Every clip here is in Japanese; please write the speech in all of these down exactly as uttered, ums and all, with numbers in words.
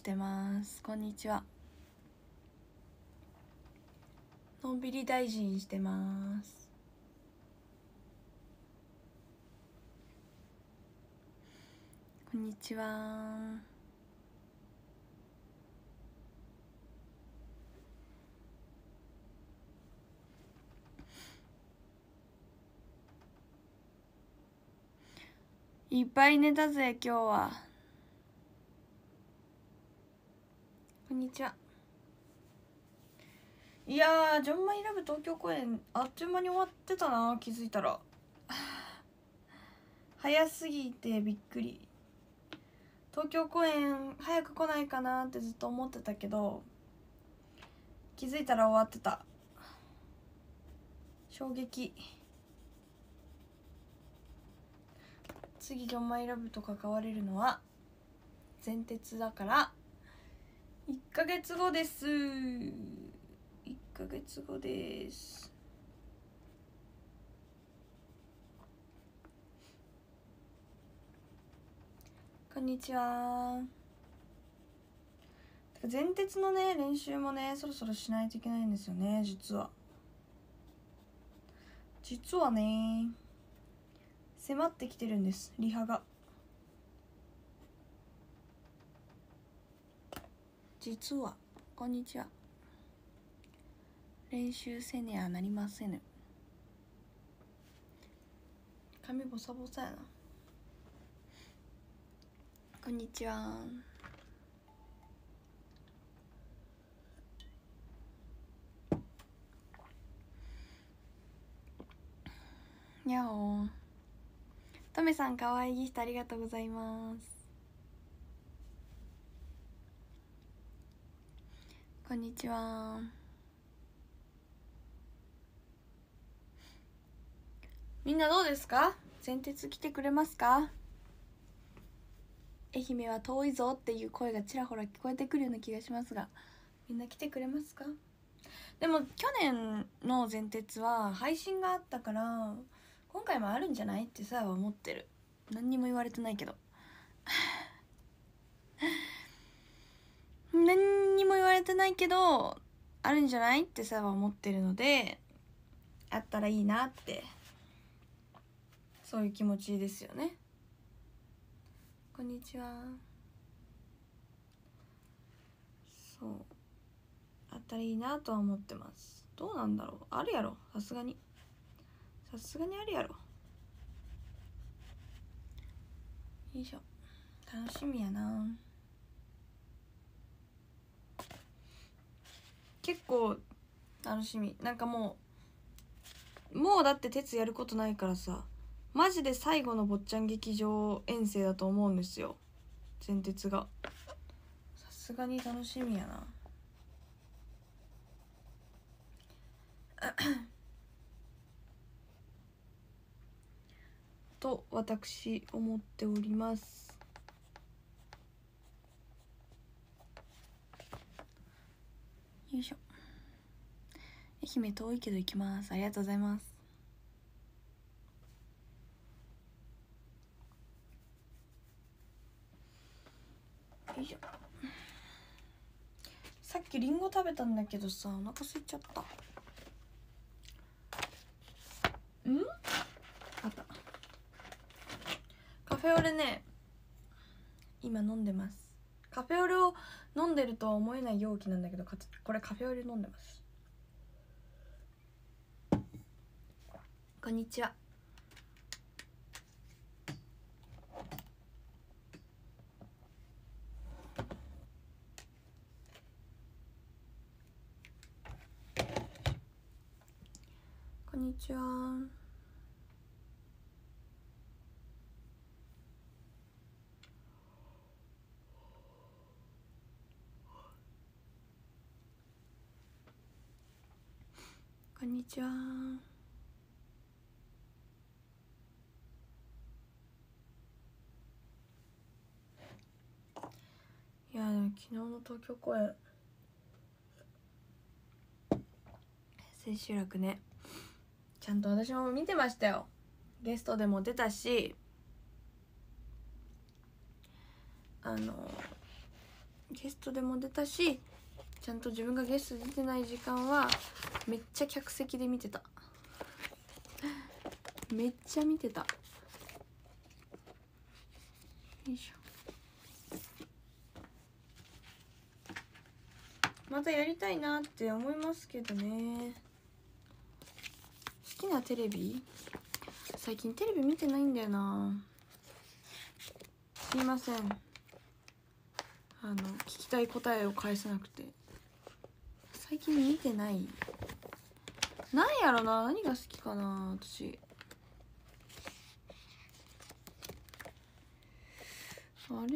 してます。こんにちは。のんびり大臣してます。こんにちは。いっぱい寝たぜ今日は。こんにちは。いやー、ジョンマイラブ東京公演あっという間に終わってたな。気づいたら早すぎてびっくり。東京公演早く来ないかなってずっと思ってたけど、気づいたら終わってた。衝撃。次ジョンマイラブと関われるのは前鉄だからいっかげつごです。いっかげつごです。こんにちは。前鉄のね練習もねそろそろしないといけないんですよね。実は実はね迫ってきてるんです、リハが。実はこんにちは。練習せねやなりませぬ。髪ボサボサやな。こんにちは。にゃお。トメさんかわいいギフトありがとうございます。こんにちは。みんなどうですか？前鉄来てくれますか？愛媛は遠いぞっていう声がちらほら聞こえてくるような気がしますが、みんな来てくれますか？でも去年の前鉄は配信があったから今回もあるんじゃないってさは思ってる。何にも言われてないけど何にも言われてないけどあるんじゃないってさは思ってるので、あったらいいなって、そういう気持ちですよね。こんにちは。そうあったらいいなとは思ってます。どうなんだろう、あるやろ、さすがにさすがにあるやろ。よいしょ、楽しみやな。結構楽しみ。なんかもうもうだって鉄やることないからさ、マジで最後の坊ちゃん劇場遠征だと思うんですよ、前鉄が。さすがに楽しみやなと私思っております。よいしょ。愛媛遠いけど行きます。ありがとうございます。よいしょ。さっきリンゴ食べたんだけどさ、お腹空いちゃった。ん？あった。カフェオレね、今飲んでます。カフェオレを飲んでるとは思えない容器なんだけど、これカフェオレ飲んでます。こんにちは。こんにちは。こんにちは。いやでも昨日の東京公演千秋楽ね、ちゃんと私も見てましたよ。ゲストでも出たし、あのゲストでも出たし、ちゃんと自分がゲスト出てない時間はめっちゃ客席で見てた。めっちゃ見てた。よいしょ。またやりたいなって思いますけどね。好きなテレビ、最近テレビ見てないんだよな。すいません、あの聞きたい答えを返せなくて。最近見てない。なんやろな、何が好きかな私。あれなく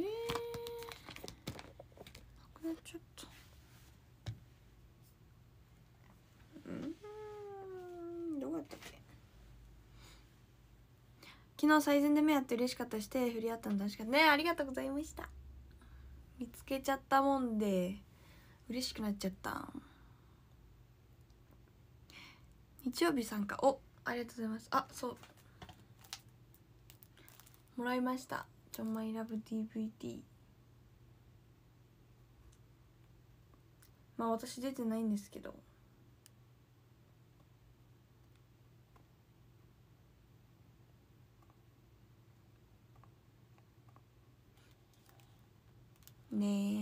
なっちゃった。うんどうやったっけ。昨日最善で目合って嬉しかったし、手振り合ったの楽しかったね。ありがとうございました。見つけちゃったもんで嬉しくなっちゃった。日曜日参加、おありがとうございます。あ、そうもらいました、ジョンマイラブ ディーブイディー。 まあ私出てないんですけど、ね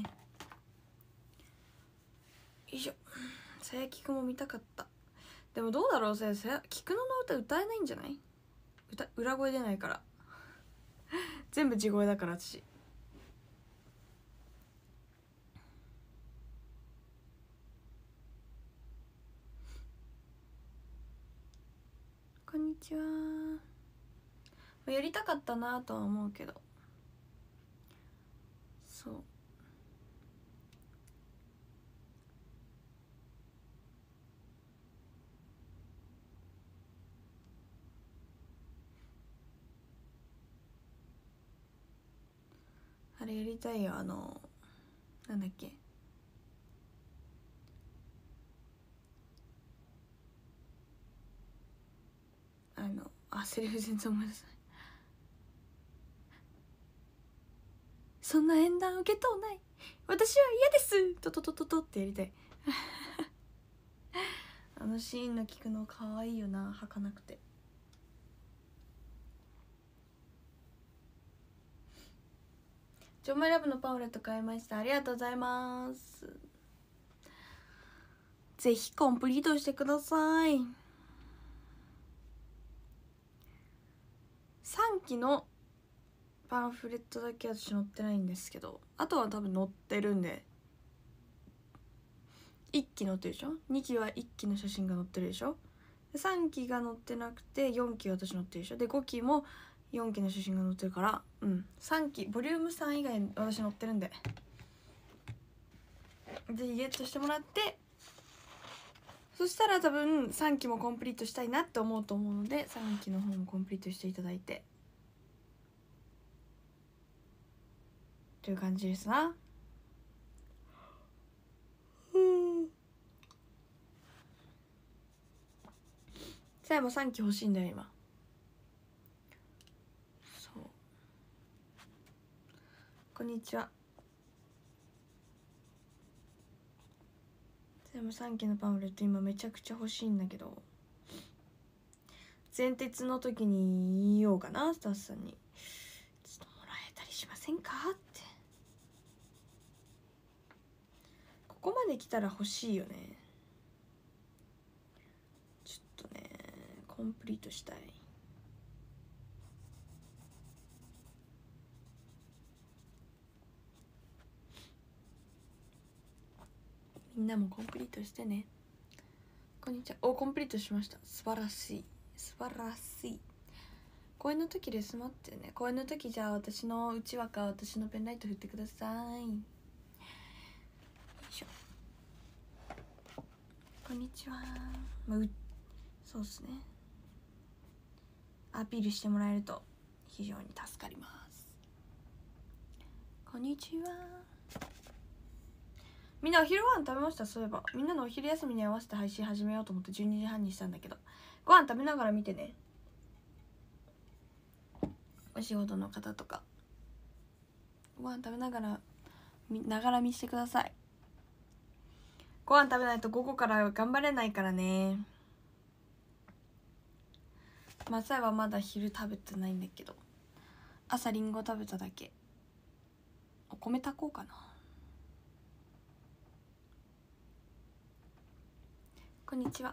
え。よいしょ。さやきくんも見たかった。でもどうだろう、さやきくんの歌歌えないんじゃない？歌裏声出ないから全部地声だから私。こんにちは。やりたかったなとは思うけど、そうあれやりたいよ。あのなんだっけ、あのあセリフ全然思い出せない。そんな縁談受けとうない、私は嫌ですとととととってやりたいあのシーンの聞くの可愛いよな、履かなくて。ジョンマイラブのパンフレット買いました。ありがとうございます。ぜひコンプリートしてください。さんきのパンフレットだけ私載ってないんですけど、あとは多分載ってるんで。いっき載ってるでしょ、にきはいっきの写真が載ってるでしょ、さんきが載ってなくてよんき私載ってるでしょ、でごきもよんきの写真が載ってるから、うんさんきボリュームさん以外私載ってるんで、ぜひゲットしてもらって、そしたら多分さんきもコンプリートしたいなって思うと思うので、さんきの方もコンプリートしていただいてという感じですな。うんさやもさんき欲しいんだよ今。そうこんにちは。でもさんきのパンフレット今めちゃくちゃ欲しいんだけど、前鉄の時に言おうかな、スタッフさんにちょっともらえたりしませんかって。ここまで来たら欲しいよね。ちょっとねコンプリートしたい。みんなもコンプリートしてね。こんにちは。おコンプリートしました。素晴らしい素晴らしい。公演の時ですまってね。公演の時じゃあ私のうちわか私のペンライト振ってください。よいしょ。こんにちは。まあ、うそうっすね、アピールしてもらえると非常に助かります。こんにちは。みんなお昼ご飯食べました？そういえばみんなのお昼休みに合わせて配信始めようと思ってじゅうにじはんにしたんだけど、ご飯食べながら見てね。お仕事の方とかご飯食べながらながら見してください。ご飯食べないと午後から頑張れないからね。マサイはまだ昼食べてないんだけど、朝リンゴ食べただけ。お米炊こうかな。こんにちは。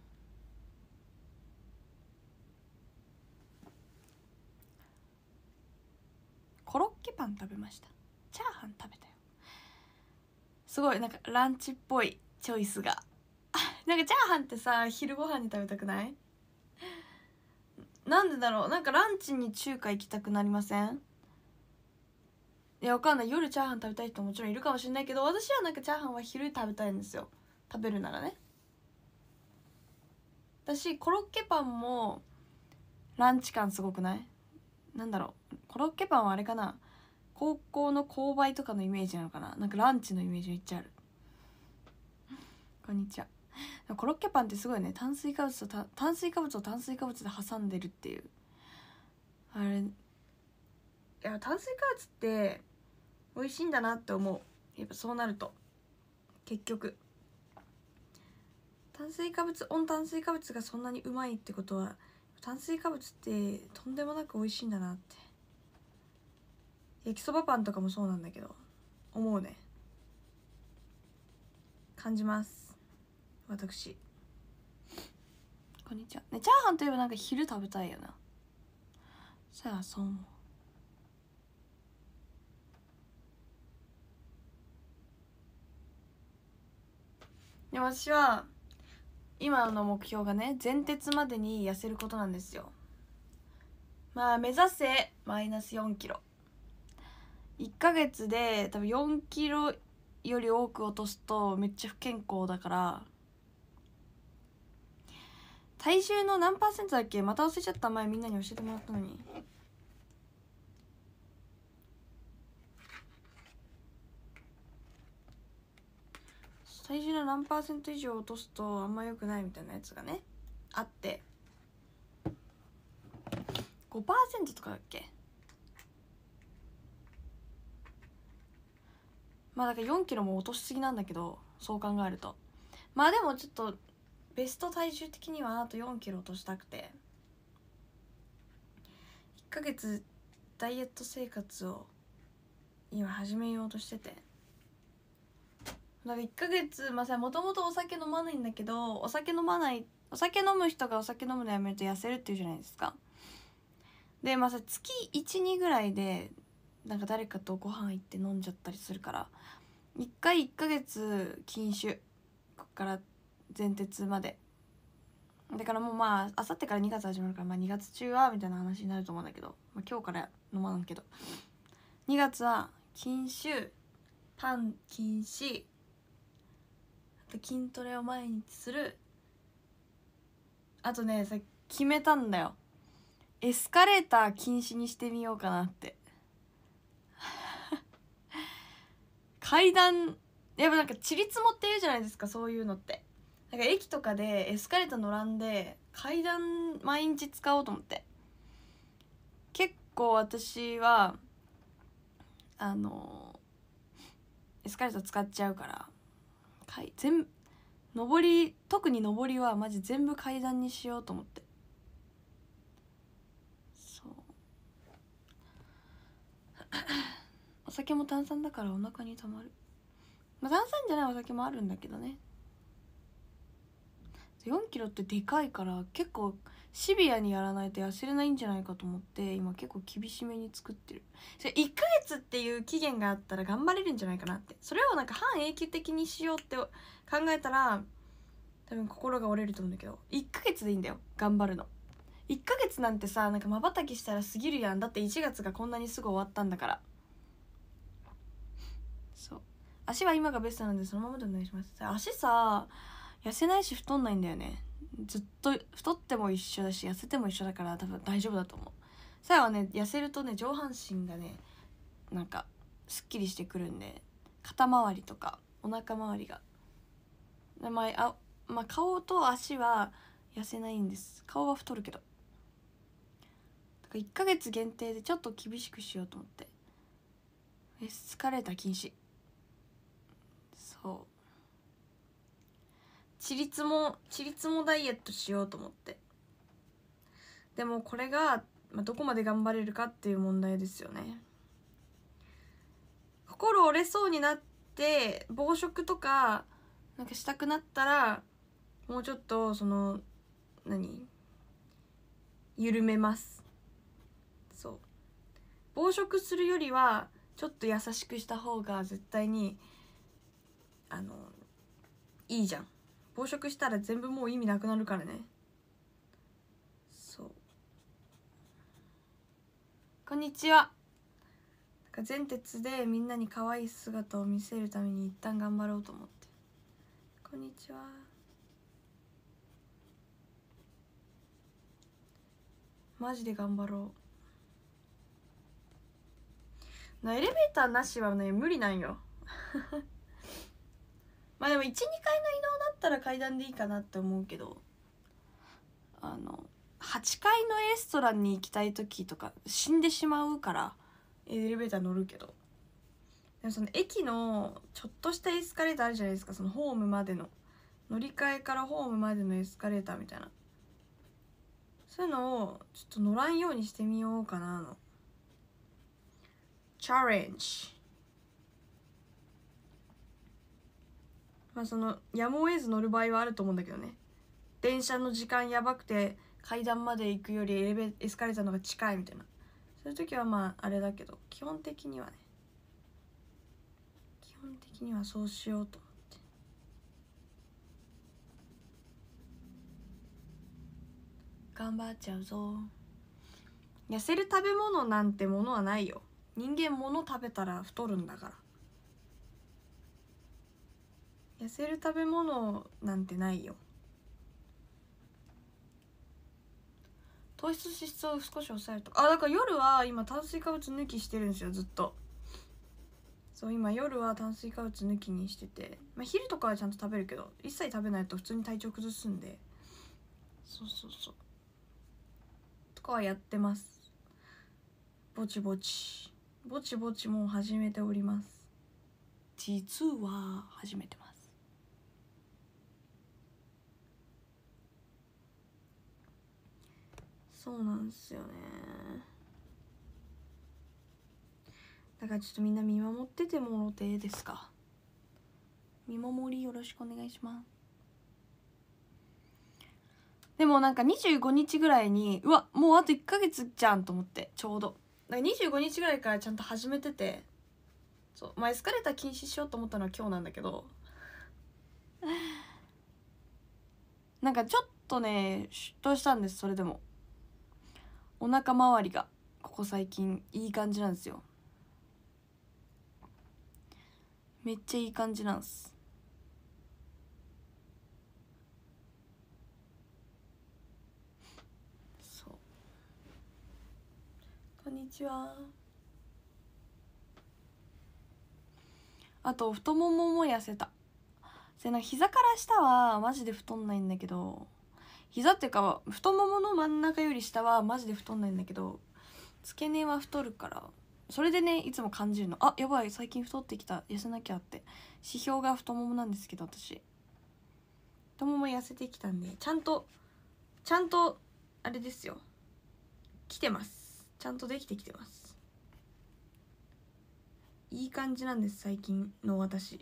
コロッケパン食べました。チャーハン食べたよ。すごいなんかランチっぽいチョイスがなんかチャーハンってさ昼ご飯に食べたくない？なんでだろう。なんかランチに中華行きたくなりません？いやわかんない。夜チャーハン食べたい人ももちろんいるかもしれないけど、私はなんかチャーハンは昼食べたいんですよ。食べるならね。私コロッケパンもランチ感すごくない？なんだろう、コロッケパンはあれかな、高校の購買とかのイメージなのかな。なんかランチのイメージめっちゃある。こんにちは。コロッケパンってすごいね、炭水化物と炭水化物を炭水化物で挟んでるっていう、あれ、いや炭水化物って美味しいんだなって思う。やっぱそうなると結局炭水化物温炭水化物がそんなにうまいってことは、炭水化物ってとんでもなく美味しいんだなって。焼きそばパンとかもそうなんだけど思うね、感じます私。こんにちはね。チャーハンといえばなんか昼食べたいよな。さあそう思う。で私は今の目標がね、前鉄までに痩せることなんですよ。まあ目指せマイナスよんキロ、いっかげつで多分よんキロより多く落とすとめっちゃ不健康だから。体重の何パーセントだっけ、また忘れちゃった。前みんなに教えてもらったのに。体重の何パーセント以上落とすとあんま良くないみたいなやつがねあって、 ごパーセント とかだっけ。まあだからよんキロも落としすぎなんだけど、そう考えるとまあでもちょっとベスト体重的にはあとよんキロ落としたくて、いっかげつダイエット生活を今始めようとしてて、だからいっかげつ、まあさ、もともとお酒飲まないんだけど、お酒飲まないお酒飲む人がお酒飲むのやめると痩せるっていうじゃないですか。でまあさ、月いち、にぐらいでなんか誰かとご飯行って飲んじゃったりするから、いっかいいっかげつ禁酒、こっから前鉄までだからもうまああさってからにがつ始まるから、まあにがつ中はみたいな話になると思うんだけど、まあ、今日から飲まんけど、にがつは禁酒、パン禁止、あと筋トレを毎日する。あとね、さ決めたんだよ、エスカレーター禁止にしてみようかなって階段やっぱなんかちりつもって言うじゃないですか、そういうのって。なんか駅とかでエスカレーター乗らんで階段毎日使おうと思って。結構私はあのエスカレーター使っちゃうから、階全上り、特に上りはマジ全部階段にしようと思って。そうお酒も炭酸だからお腹にたまる。まあ炭酸じゃないお酒もあるんだけどね。よんキロってでかいから結構シビアにやらないと痩せれないんじゃないかと思って、今結構厳しめに作ってる。それいっかげつっていう期限があったら頑張れるんじゃないかなって。それをなんか半永久的にしようって考えたら多分心が折れると思うんだけど、いっかげつでいいんだよ頑張るの。いっかげつなんてさ、なんかまばたきしたら過ぎるやん。だっていちがつがこんなにすぐ終わったんだから。そう、足は今がベストなんでそのままでお願いします。足さ痩せないし太んないんだよね。ずっと太っても一緒だし痩せても一緒だから多分大丈夫だと思う。さやはね痩せるとね上半身がねなんかすっきりしてくるんで、肩周りとかお腹周りが、まあ、あまあ顔と足は痩せないんです。顔は太るけど。だからいっかげつ限定でちょっと厳しくしようと思って、エスカレーター禁止そうちりつもちりつもダイエットしようと思って。でもこれが、まあ、どこまで頑張れるかっていう問題ですよね。心折れそうになって暴食とかなんかしたくなったらもうちょっとその何緩めます。そう暴食するよりはちょっと優しくした方が絶対にあのいいじゃん。暴食したら全部もう意味なくなるからね。そうこんにちは。なんか前鉄でみんなに可愛い姿を見せるために一旦頑張ろうと思って。こんにちは。マジで頑張ろうな。エレベーターなしはね無理なんよまあでもいち、にかいの移動だったら階段でいいかなって思うけど、あのはちかいのレストランに行きたい時とか死んでしまうからエレベーター乗るけど、でもその駅のちょっとしたエスカレーターあるじゃないですか。そのホームまでの乗り換えからホームまでのエスカレーターみたいな、そういうのをちょっと乗らんようにしてみようかなのチャレンジ。まあそのやむを得ず乗る場合はあると思うんだけどね。電車の時間やばくて階段まで行くよりエレベエスカレーターの方が近いみたいな、そういう時はまああれだけど、基本的にはね基本的にはそうしようと思って。頑張っちゃうぞ。痩せる食べ物なんてものはないよ。人間物食べたら太るんだから。痩せる食べ物なんてないよ。糖質脂質を少し抑えるとか、あだから夜は今炭水化物抜きしてるんですよずっと。そう今夜は炭水化物抜きにしてて、まあ、昼とかはちゃんと食べるけど一切食べないと普通に体調崩すんで、そうそうそうとかはやってます。ぼちぼちぼちぼちもう始めております。実は始めてます。そうなんですよね。だからちょっとみんな見守っててもろてですか。見守りよろしくお願いします。でもなんかにじゅうごにちぐらいにうわもうあといっかげつじゃんと思って、ちょうどだからにじゅうごにちぐらいからちゃんと始めてて、そうまあエスカレーター禁止しようと思ったのは今日なんだけどなんかちょっとねシュッとしたんです。それでもお腹周りがここ最近いい感じなんですよ。めっちゃいい感じなんす。そうこんにちは。あと太ももも痩せた。せな膝から下はマジで太んないんだけど、膝っていうか太ももの真ん中より下はマジで太んないんだけど、付け根は太るから、それでねいつも感じるの。あやばい最近太ってきた、痩せなきゃって。指標が太ももなんですけど、私太もも痩せてきたんでちゃんとちゃんとあれですよ、来てます。ちゃんとできてきてます。いい感じなんです最近の私。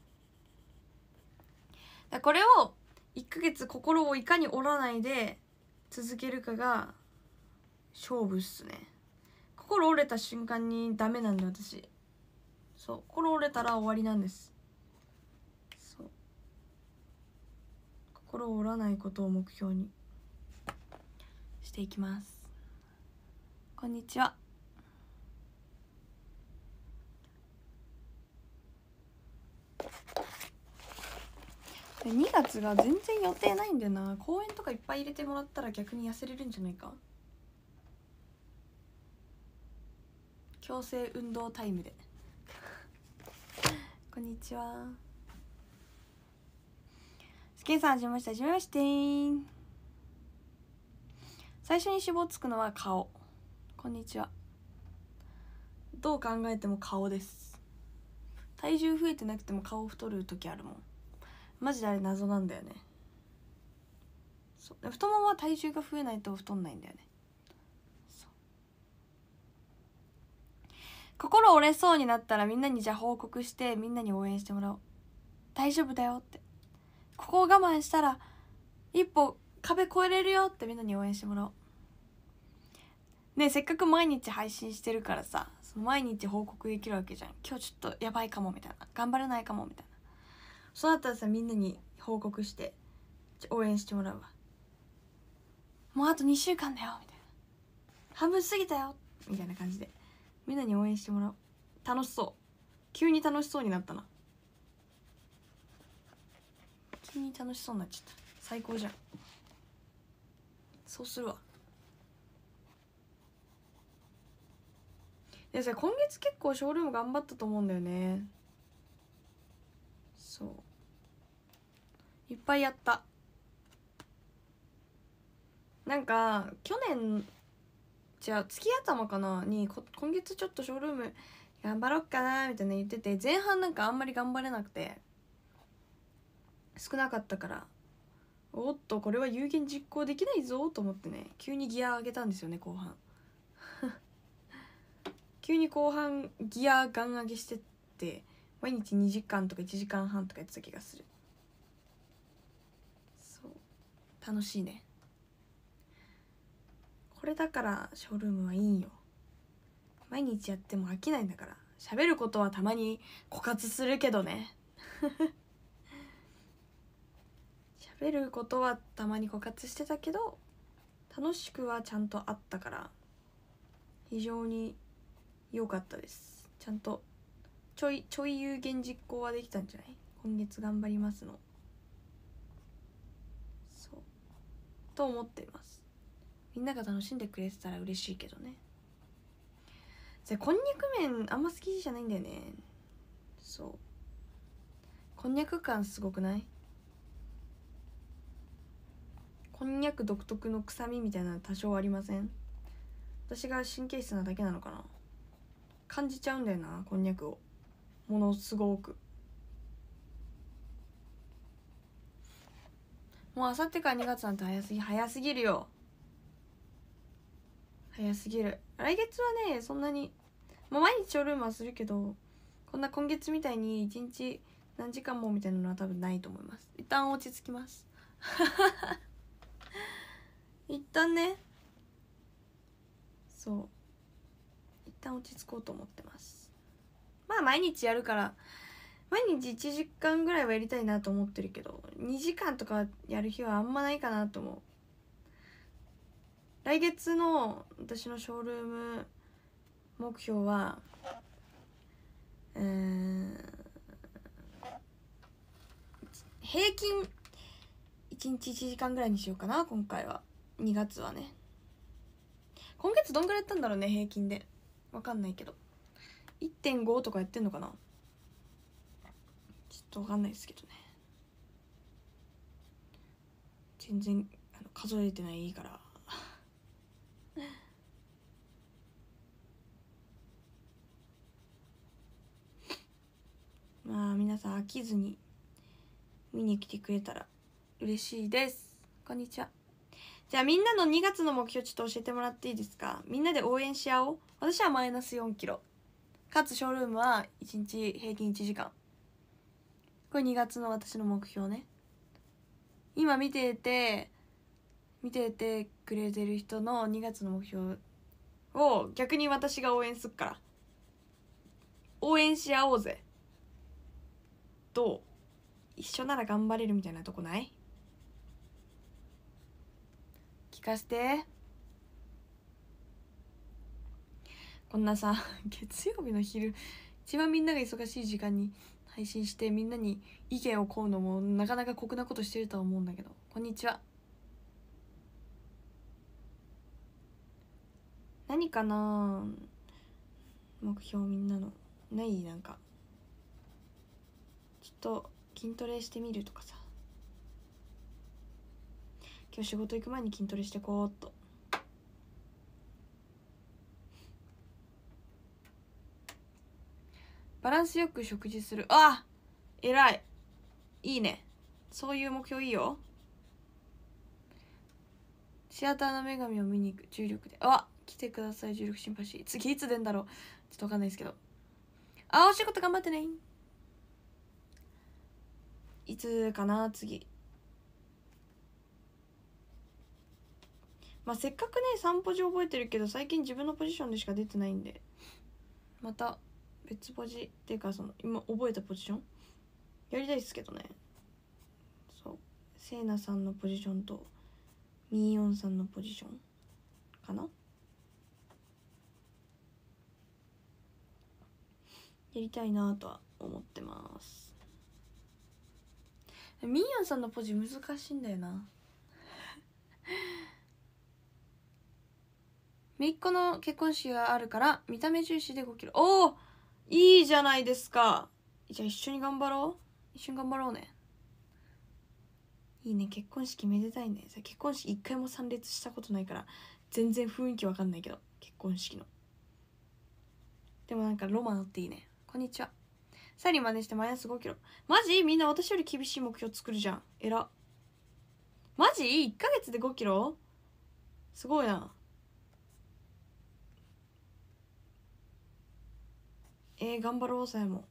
だこれをいっかげつ心をいかに折らないで続けるかが勝負っすね。心折れた瞬間にダメなんで私。そう心折れたら終わりなんです。そう心を折らないことを目標にしていきます。こんにちは。にがつが全然予定ないんだよな。公園とかいっぱい入れてもらったら逆に痩せれるんじゃないか。強制運動タイムでこんにちは。スケンさんはじめまして。はじめまして。最初に脂肪つくのは顔。こんにちは。どう考えても顔です。 体重増えてなくても顔太る時あるもん。マジであれ謎なんだよね。そう太ももは体重が増えないと太んないんだよね。心折れそうになったらみんなにじゃあ報告して、みんなに応援してもらおう。大丈夫だよって、ここを我慢したら一歩壁越えれるよってみんなに応援してもらおうね。せっかく毎日配信してるからさ、その毎日報告できるわけじゃん。今日ちょっとやばいかもみたいな、頑張れないかもみたいな。そうなったらさ、みんなに報告して応援してもらうわ。もうあとにしゅうかんだよみたいな、半分過ぎたよみたいな感じでみんなに応援してもらおう。楽しそう。急に楽しそうになったな。急に楽しそうになっちゃった。最高じゃん。そうするわ。でさ、今月結構ショールーム頑張ったと思うんだよね。そういっぱいやった。なんか去年じゃあ月頭かなに今月ちょっとショールーム頑張ろっかなみたいな言ってて、前半なんかあんまり頑張れなくて少なかったから、おっとこれは有言実行できないぞと思ってね、急にギア上げたんですよね後半急に後半ギアガン上げしてって、毎日にじかんとかいちじかんはんとかやってた気がする。そう楽しいね。これだからショールームはいいんよ。毎日やっても飽きないんだから。喋ることはたまに枯渇するけどね喋ることはたまに枯渇してたけど楽しくはちゃんとあったから非常に良かったです。ちゃんとちょいちょい有言実行はできたんじゃない？今月頑張りますの。そうと思っています。みんなが楽しんでくれてたら嬉しいけどね。こんにゃく麺あんま好きじゃないんだよね。そうこんにゃく感すごくない？こんにゃく独特の臭みみたいなの多少ありません？私が神経質なだけなのかな。感じちゃうんだよな、こんにゃくをものすごく。もうあさってからにがつなんて早すぎ早すぎるよ。早すぎる。来月はねそんなに、まあ、毎日ショールームはするけどこんな今月みたいにいちにち何時間もみたいなのは多分ないと思います。一旦落ち着きます一旦ね、そう一旦落ち着こうと思ってます。まあ毎日やるから毎日いちじかんぐらいはやりたいなと思ってるけど、にじかんとかやる日はあんまないかなと思う。来月の私のショールーム目標はうーん平均いちにちいちじかんぐらいにしようかな。今回はにがつはね。今月どんぐらいやったんだろうね平均で。わかんないけど いってんご とかやってんのかな、ちょっとわかんないですけどね。全然あの数えてないからまあ皆さん飽きずに見に来てくれたら嬉しいです。こんにちは。じゃあみんなのにがつの目標ちょっと教えてもらっていいですか？みんなで応援し合おう。私はマイナスよんキロかつショールームはいちにち平均いちじかん。これにがつの私の目標ね。今見てて見ててくれてる人のにがつの目標を逆に私が応援すっから、応援し合おうぜ。どう？一緒なら頑張れるみたいなとこない？聞かせて。こんなさ月曜日の昼一番みんなが忙しい時間に配信してみんなに意見を請うのもなかなか酷なことしてるとは思うんだけど、こんにちは。何かな目標みんなのない？なんかちょっと筋トレしてみるとかさ、今日仕事行く前に筋トレしてこうっと。 バランスよく食事する。あ、偉い。いいね。そういう目標いいよ。シアターの女神を見に行く。重力で。あ、来てください。重力シンパシー。次いつ出んだろう。ちょっとわかんないですけど。あ、お仕事頑張ってね。いつかな、次。まあ、せっかくね、散歩時覚えてるけど、最近自分のポジションでしか出てないんで、また別ポジっていうか、その、今覚えたポジションやりたいですけどね。そう。セイナさんのポジションと、ミーヨンさんのポジションかな、やりたいなとは思ってます。ミーヨンさんのポジ難しいんだよな。姪っ子の結婚式があるから見た目重視でごキロ。おお、いいじゃないですか。じゃあ一緒に頑張ろう。一緒に頑張ろうね。いいね、結婚式めでたいね。結婚式一回も参列したことないから全然雰囲気わかんないけど、結婚式の。でもなんかロマンあっていいね。こんにちは。サリ真似してマイナスごキロ。マジ？みんな私より厳しい目標作るじゃん。えら。マジ？ いっ ヶ月でごキロ？すごいな。えー、頑張ろう、さやも。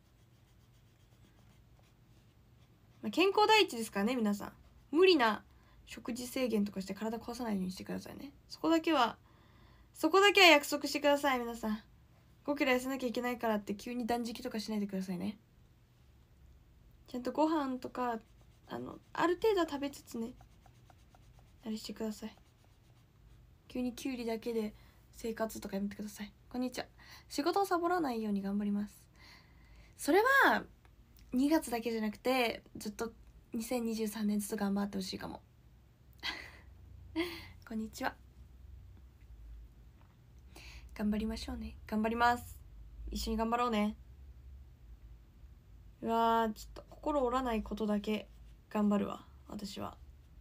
まあ、健康第一ですからね、皆さん。無理な食事制限とかして体壊さないようにしてくださいね。そこだけは、そこだけは約束してください、皆さん。ごキロ痩せなきゃいけないからって急に断食とかしないでくださいね。ちゃんとご飯とか、あの、ある程度は食べつつね、あれしてください。急にキュウリだけで生活とかやめてください。こんにちは。仕事をサボらないように頑張ります。それはにがつだけじゃなくてずっとにせんにじゅうさんねんずつ頑張ってほしいかも。こんにちは。頑張りましょうね。頑張ります。一緒に頑張ろうね。うわー、ちょっと心折らないことだけ頑張るわ、私は。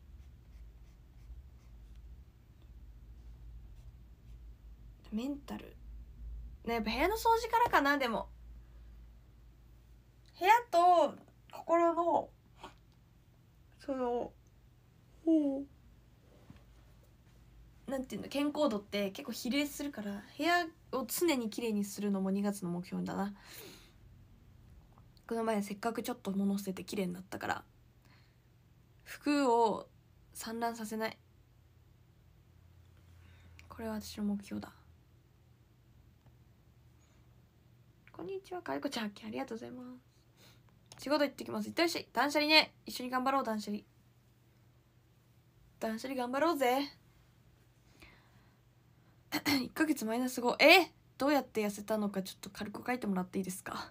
メンタルね、やっぱ部屋の掃除からかな。でも部屋と心のそのうんなんていうの、健康度って結構比例するから、部屋を常にきれいにするのもにがつの目標だな。この前せっかくちょっと物捨ててきれいになったから、服を散乱させない。これは私の目標だ。こんにちは、かいこちゃん。ありがとうございます。仕事行ってきます。いってらっしゃい。断捨離ね。一緒に頑張ろう、断捨離。断捨離頑張ろうぜ。いっかげつマイナスご。え、どうやって痩せたのかちょっと軽く書いてもらっていいですか？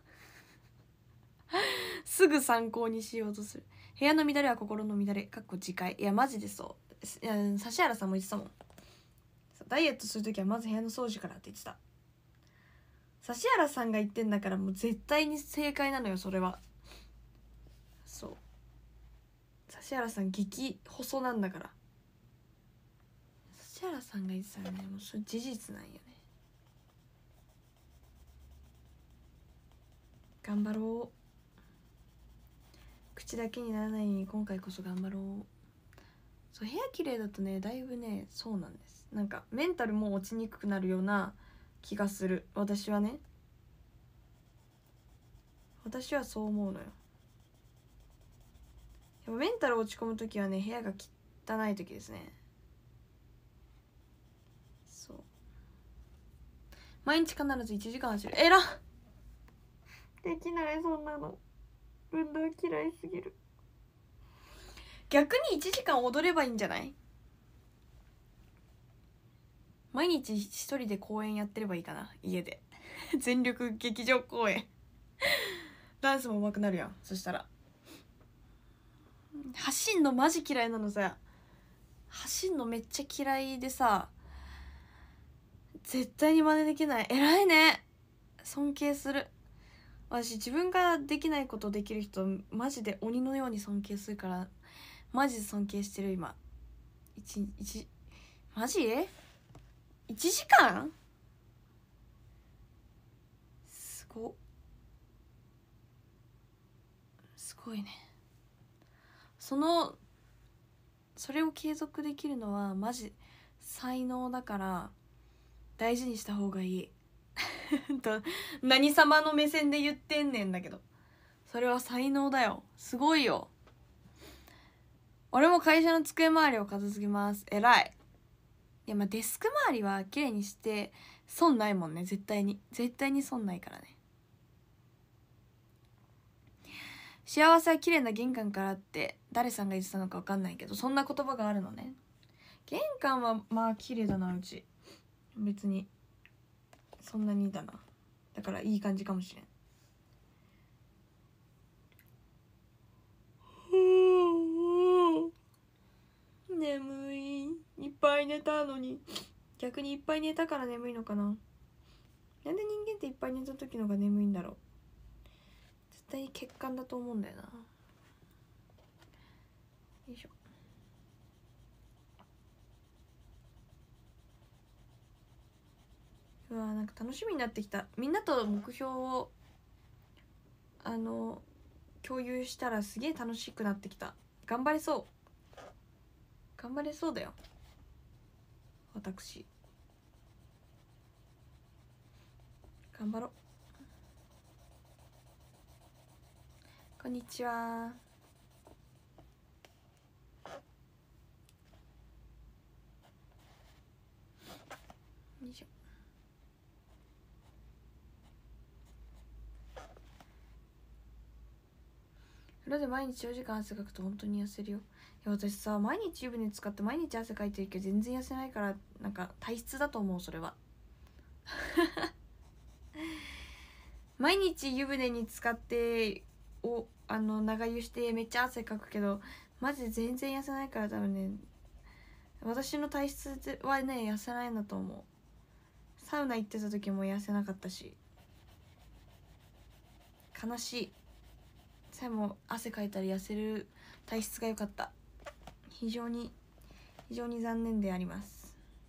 すぐ参考にしようとする。部屋の乱れは心の乱れ。かっこ次回。いやマジでそう。いや指原さんも言ってたもん。ダイエットするときはまず部屋の掃除からって言ってた。指原さんが言ってんだからもう絶対に正解なのよ、それは。そう、指原さん激細なんだから。指原さんが言ってたらね、もうそれ事実なんよね。頑張ろう。口だけにならないように今回こそ頑張ろう。そう、部屋綺麗だとね、だいぶね、そうなんです。なんかメンタルも落ちにくくなるような気がする、私はね。私はそう思うのよ。でもメンタル落ち込む時はね、部屋が汚い時ですね。そう、毎日必ずいちじかん走る。えらっ、できない、そんなの。運動嫌いすぎる。逆にいちじかん踊ればいいんじゃない？毎日一人で公演やってればいいかな、家で。全力劇場公演。ダンスも上手くなるやん、そしたら。走んのマジ嫌いなのさ。走んのめっちゃ嫌いでさ、絶対に真似できない。偉いね、尊敬する。私自分ができないことできる人マジで鬼のように尊敬するから、マジで尊敬してる今。一一マジいちじかんすごっ。 ごいね。そのそれを継続できるのはマジ才能だから大事にした方がいいと何様の目線で言ってんねんだけど、それは才能だよ。すごいよ。俺も会社の机周りを片付けます。えらい。いやまあデスク周りは綺麗にして損ないもんね。絶対に絶対に損ないからね。幸せは綺麗な玄関からって誰さんが言ってたのか分かんないけど、そんな言葉があるのね。玄関はまあ綺麗だな。うち別にそんなにだな。だからいい感じかもしれん。眠い。いっぱい寝たのに。逆にいっぱい寝たから眠いのかな。なんで人間っていっぱい寝た時のが眠いんだろう。絶対に血管だと思うんだよな。よいしょ。うわなんか楽しみになってきた。みんなと目標をあの共有したらすげえ楽しくなってきた。頑張れそう。頑張れそうだよ私。頑張ろう。こんにちは。よいしょ。風呂で毎日長時間汗かくと本当に痩せるよ。いや私さ毎日湯船使って毎日汗かいてるけど全然痩せないから、なんか体質だと思うそれは毎日湯船に使っておあの長湯してめっちゃ汗かくけどマジで全然痩せないから、多分ね私の体質はね痩せないんだと思う。サウナ行ってた時も痩せなかったし、悲しい。さえも汗かいたら痩せる体質が良かった。非常に非常に残念であります。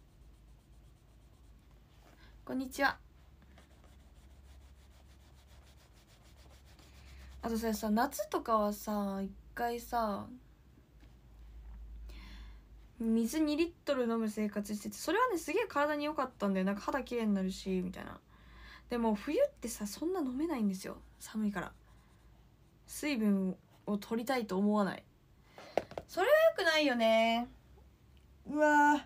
こんにちは。あとさ夏とかはさ一回さ水にリットル飲む生活してて、それはねすげえ体に良かったんだよ。なんか肌綺麗になるしみたいな。でも冬ってさそんな飲めないんですよ。寒いから水分を取りたいと思わない。それは良くないよね。うわ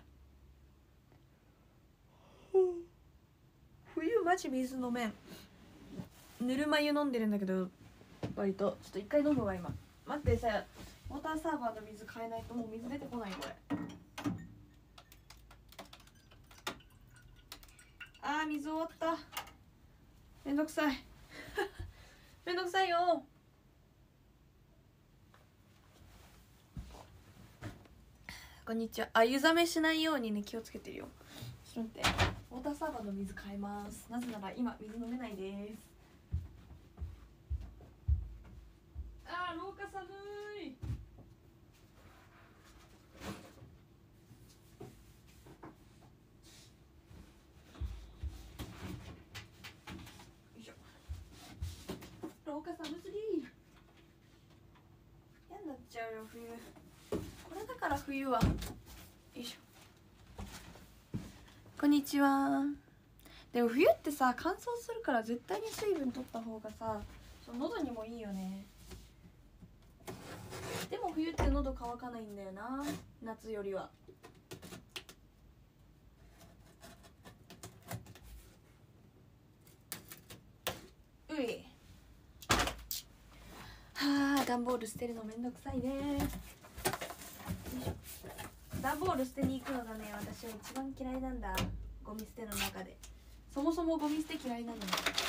冬マジ水飲めん。ぬるま湯飲んでるんだけど割と。ちょっと一回飲むわ今。待ってさ、ウォーターサーバーの水変えないともう水出てこない。これあー水終わった。めんどくさいめんどくさいよ。こんにちは。あ、湯冷めしないようにね気をつけてるよ。ちょっと待って、ウォーターサーバーの水変えます。なぜなら今水飲めないです。あー廊下寒い。よいしょ。廊下寒すぎ。嫌になっちゃうよ冬。これだから冬は。よいしょ。こんにちは。でも冬ってさ乾燥するから絶対に水分取った方がさ喉にもいいよね。でも冬って喉乾かないんだよな、夏よりは。ういはあ、段ボール捨てるのめんどくさいね。よいしょ。段ボール捨てに行くのがね私は一番嫌いなんだ。ゴミ捨ての中でそもそもゴミ捨て嫌いなのに。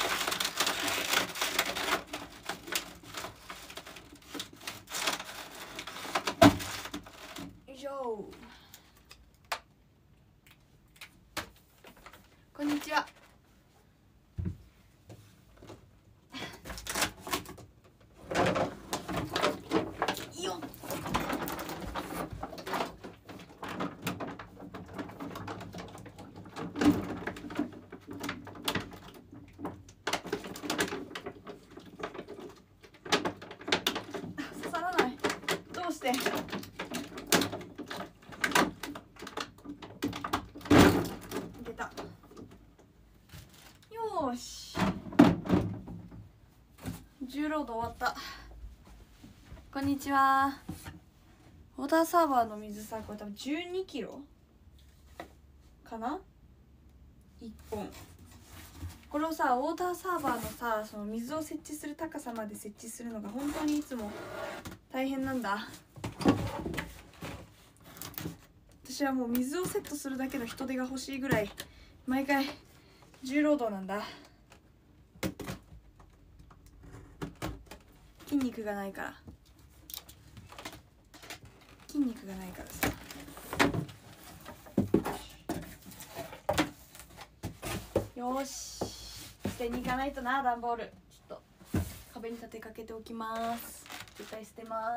よいしょ。こんにちは。よっ。 していけた。よーし、重労働終わった。こんにちは。ウォーターサーバーの水さ、これ多分じゅうにキロかな、いっぽん。これをさ、ウォーターサーバーのさ、その水を設置する高さまで設置するのが本当にいつも大変なんだ。私はもう水をセットするだけの人手が欲しいぐらい毎回重労働なんだ。筋肉がないから、筋肉がないからさ。よーし、捨てに行かないとな、段ボール。ちょっと壁に立てかけておきます。絶対捨てます。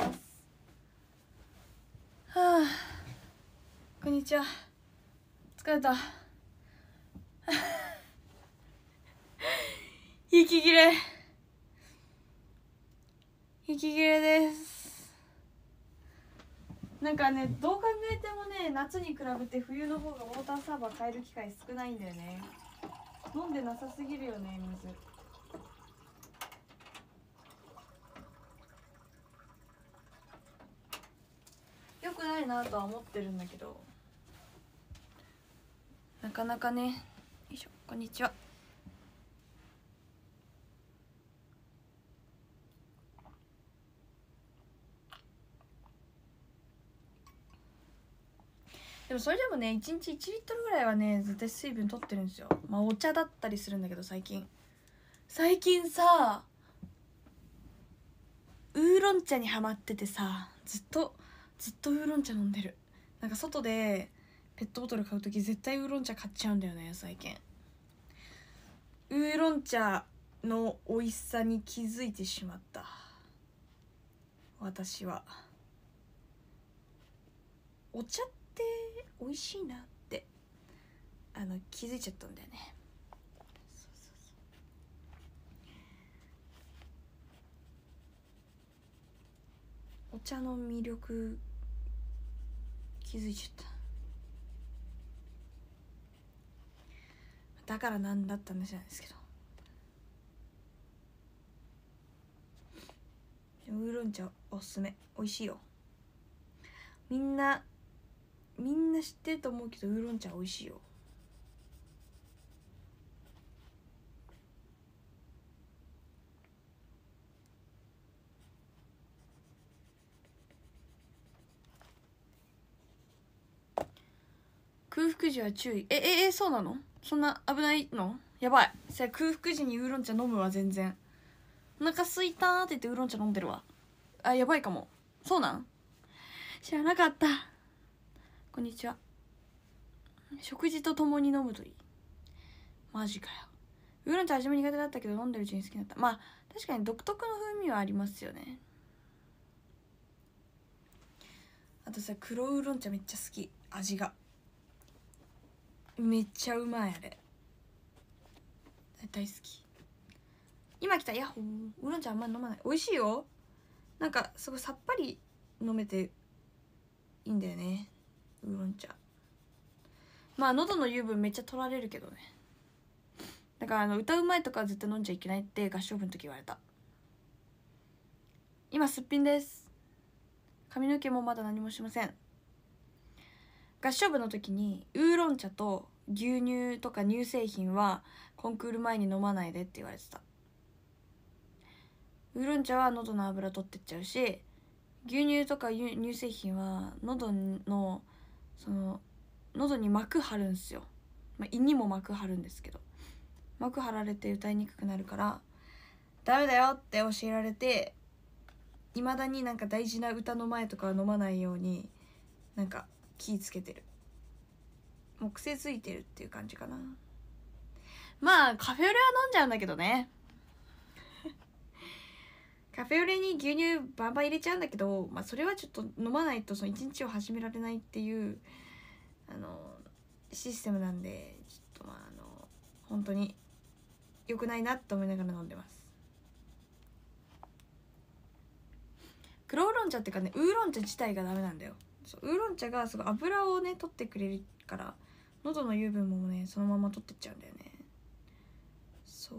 はあ、こんにちは。疲れた。息切れ息切れです。なんかね、どう考えてもね、夏に比べて冬の方がウォーターサーバー買える機会少ないんだよね。飲んでなさすぎるよね、水。よくないなとは思ってるんだけど、なかなかね。よいしょ、こんにちは。でもそれでもね、いちにちいちリットルぐらいはね、絶対水分取ってるんですよ。まあお茶だったりするんだけど、最近最近さ、ウーロン茶にハマっててさ、ずっとずっとウーロン茶飲んでる。なんか外でペットボトル買うとき絶対ウーロン茶買っちゃうんだよね、最近。ウーロン茶の美味しさに気づいてしまった、私は。お茶って美味しいなってあの気づいちゃったんだよね。そうそうそう、お茶の魅力気づいちゃった。だからなんだった話なんですけど、ウーロン茶おすすめ、美味しいよ。みんなみんな知ってると思うけど、ウーロン茶美味しいよ。空腹時は注意。えええ、そうなの？そんな危ないの？やばい。それ空腹時にウーロン茶飲むわ。全然お腹すいたーって言ってウーロン茶飲んでるわ。あ、やばいかも。そうなん？知らなかった。こんにちは。食事とともに飲むといい。マジかよ。ウーロン茶味も苦手だったけど飲んでるうちに好きになった。まあ確かに独特の風味はありますよね。あとさ、黒ウーロン茶めっちゃ好き。味がめっちゃうまい。あれ大好き。今来た。ヤッホー。ウーロン茶あんまり飲まない。美味しいよ。なんかすごいさっぱり飲めていいんだよね、ウーロン茶。まあ喉の油分めっちゃ取られるけどね。だからあの歌う前とかは絶対飲んじゃいけないって合唱部の時言われた。今すっぴんです。髪の毛もまだ何もしません。合唱部の時にウーロン茶と牛乳とか乳製品はコンクール前に飲まないでって言われてた。ウーロン茶は喉の油取ってっちゃうし、牛乳とか乳製品は喉のその喉に膜張るんですよ。まあ、胃にも膜張るんですけど、膜張られて歌いにくくなるからダメだよって教えられて、いまだになんか大事な歌の前とかは飲まないようになんか気ぃつけてる。もう癖づいてるっていう感じかな。まあカフェオレは飲んじゃうんだけどね。カフェオレに牛乳バンバン入れちゃうんだけど、まあそれはちょっと飲まないとその一日を始められないっていうあのシステムなんで、ちょっとまああの本当に良くないなと思いながら飲んでます。 黒ウーロン茶っていうかね、ウーロン茶自体がダメなんだよ。そうウーロン茶がすごい油をね取ってくれるから喉の油分もねそのまま取ってっちゃうんだよね。そう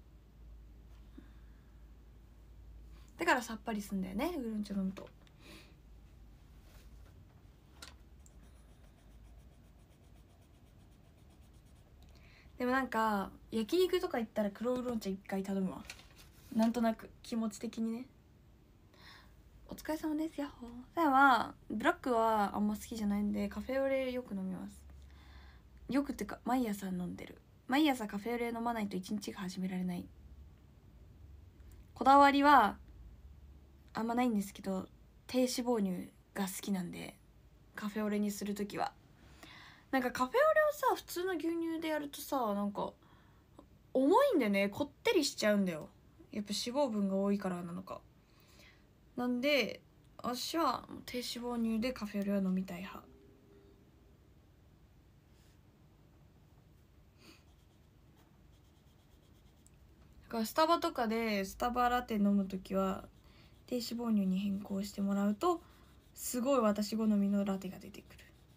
だからさっぱりすんだよね、ウーロン茶飲むと。でもなんか焼肉とか行ったら黒ウーロン茶一回頼むわ、なんとなく気持ち的にね。お疲れ様です、ヤッホー。ただはブラックはあんま好きじゃないんでカフェオレよく飲みます。よくってか毎朝飲んでる。毎朝カフェオレ飲まないと一日が始められない。こだわりはあんまないんですけど低脂肪乳が好きなんで、カフェオレにするときはなんかカフェオレをさ普通の牛乳でやるとさなんか重いんだよね、こってりしちゃうんだよ。やっぱ脂肪分が多いからなのか。なんで私は低脂肪乳でカフェオレは飲みたい派。だからスタバとかでスタバラテ飲むときは低脂肪乳に変更してもらうとすごい私好みのラテが出てくる。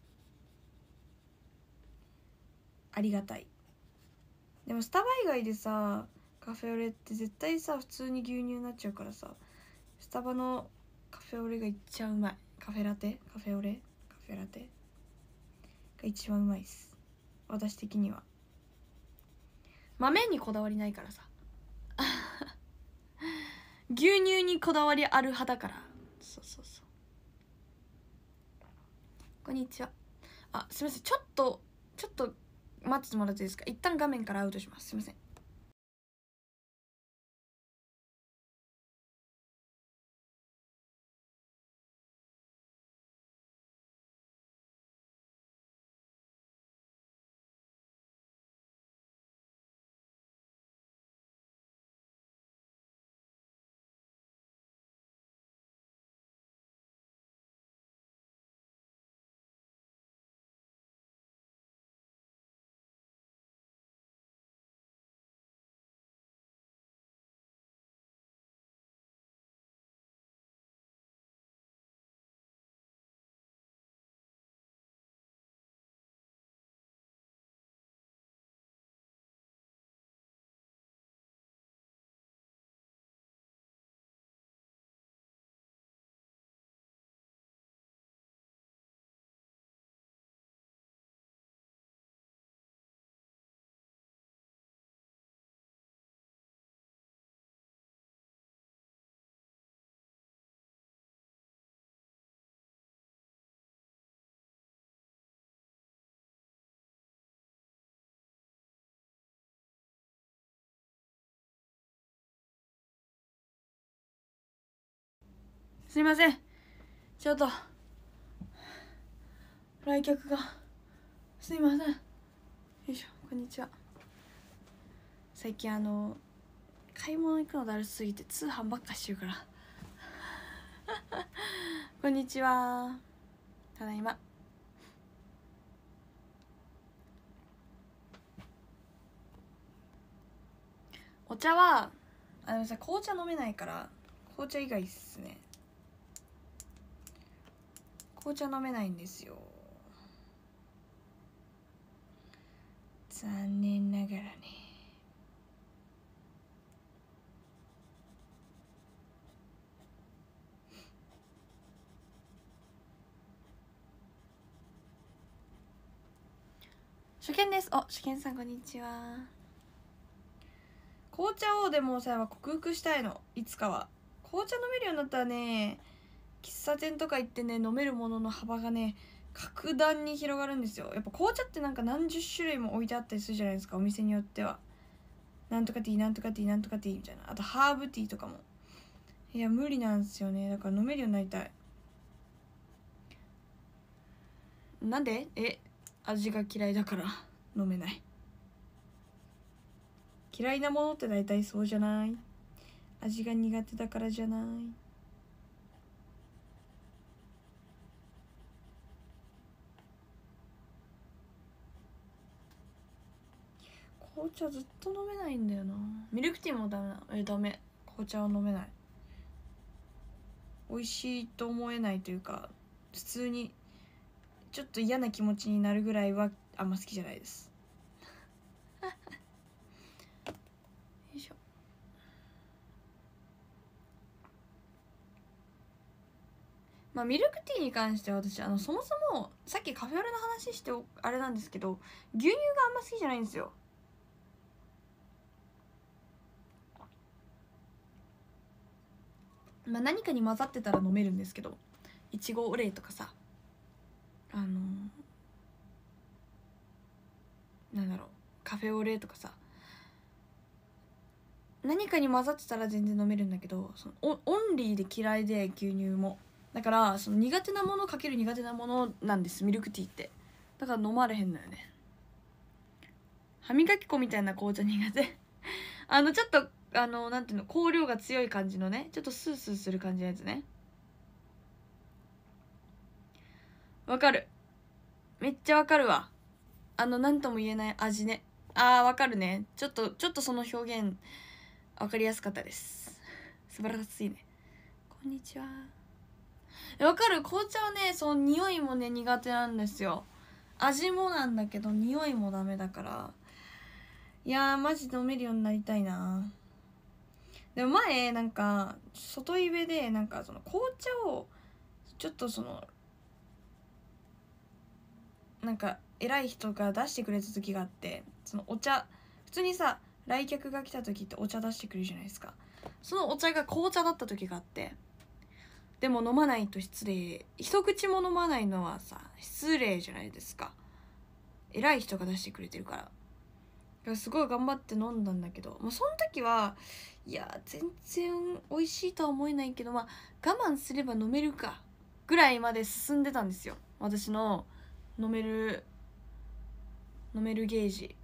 ありがたい。でもスタバ以外でさカフェオレって絶対さ普通に牛乳になっちゃうからさ、スタバのカフェオレがいっちゃうまい。カフェラテカフェオレカフェラテが一番うまいっす、私的には。豆にこだわりないからさ牛乳にこだわりある派だから。そうそうそう。こんにちは。あ、すみません、ちょっとちょっと待っててもらっていいですか。一旦画面からアウトします。すみません。すいません、ちょっと来客が、すいません。よいしょ、こんにちは。最近あの買い物行くのだるすぎて通販ばっかしてるからこんにちは、ただいま。お茶はあのさ紅茶飲めないから紅茶以外っすね。紅茶飲めないんですよ、残念ながらね。初見です。お、初見さんこんにちは。紅茶をでもさ克服したいの、いつかは。紅茶飲めるようになったらね、喫茶店とか行ってね飲めるものの幅がね格段に広がるんですよ。やっぱ紅茶ってなんか何十種類も置いてあったりするじゃないですか、お店によっては。なんとかティーなんとかティーなんとかティーみたいな。あとハーブティーとかも。いや無理なんですよね、だから飲めるようになりたい。なんで？え、味が嫌いだから飲めない。嫌いなものって大体そうじゃない？味が苦手だからじゃない？紅茶ずっと飲めないんだよな。ミルクティーもダメな。え、ダメ。紅茶は飲めない。 美味しいと思えないというか、普通にちょっと嫌な気持ちになるぐらいはあんま好きじゃないですよいしょ。まあミルクティーに関しては私あのそもそもさっきカフェオレの話してあれなんですけど、牛乳があんま好きじゃないんですよ。まあ何かに混ざってたら飲めるんですけど、いちごオレとかさ、あのー、なんだろう、カフェオレとかさ、何かに混ざってたら全然飲めるんだけど、その オ, オンリーで嫌いで牛乳も、だからその苦手なものかける苦手なものなんですミルクティーって。だから飲まれへんのよね。歯磨き粉みたいな紅茶苦手あのちょっとあのなんていうの、香料が強い感じのね、ちょっとスースーする感じのやつね。わかる、めっちゃわかるわ。あのなんとも言えない味ね。あーわかるね。ちょっとちょっとその表現わかりやすかったです。素晴らしいね。こんにちは。わかる、紅茶はね、その匂いもね苦手なんですよ。味もなんだけど匂いもダメだから、いやーマジで飲めるようになりたいな。でも前なんか外イベでなんかその紅茶をちょっとそのなんか偉い人が出してくれた時があって、そのお茶普通にさ来客が来た時ってお茶出してくれるじゃないですか。そのお茶が紅茶だった時があって、でも飲まないと失礼、一口も飲まないのはさ失礼じゃないですか。偉い人が出してくれてるから。すごい頑張って飲んだんだけど、まあ、その時はいや全然美味しいとは思えないけど、まあ我慢すれば飲めるかぐらいまで進んでたんですよ、私の飲める飲めるゲージ。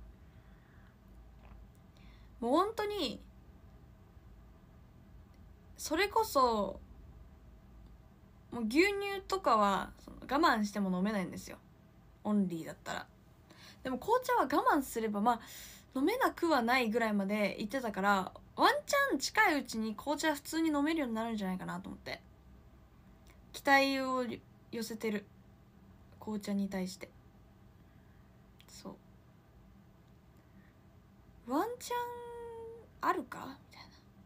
もう本当にそれこそもう牛乳とかはその我慢しても飲めないんですよ、オンリーだったら。でも紅茶は我慢すればまあ飲めなくはないぐらいまで行ってたから、ワンチャン近いうちに紅茶普通に飲めるようになるんじゃないかなと思って期待を寄せてる、紅茶に対して。そうワンチャンあるかみたい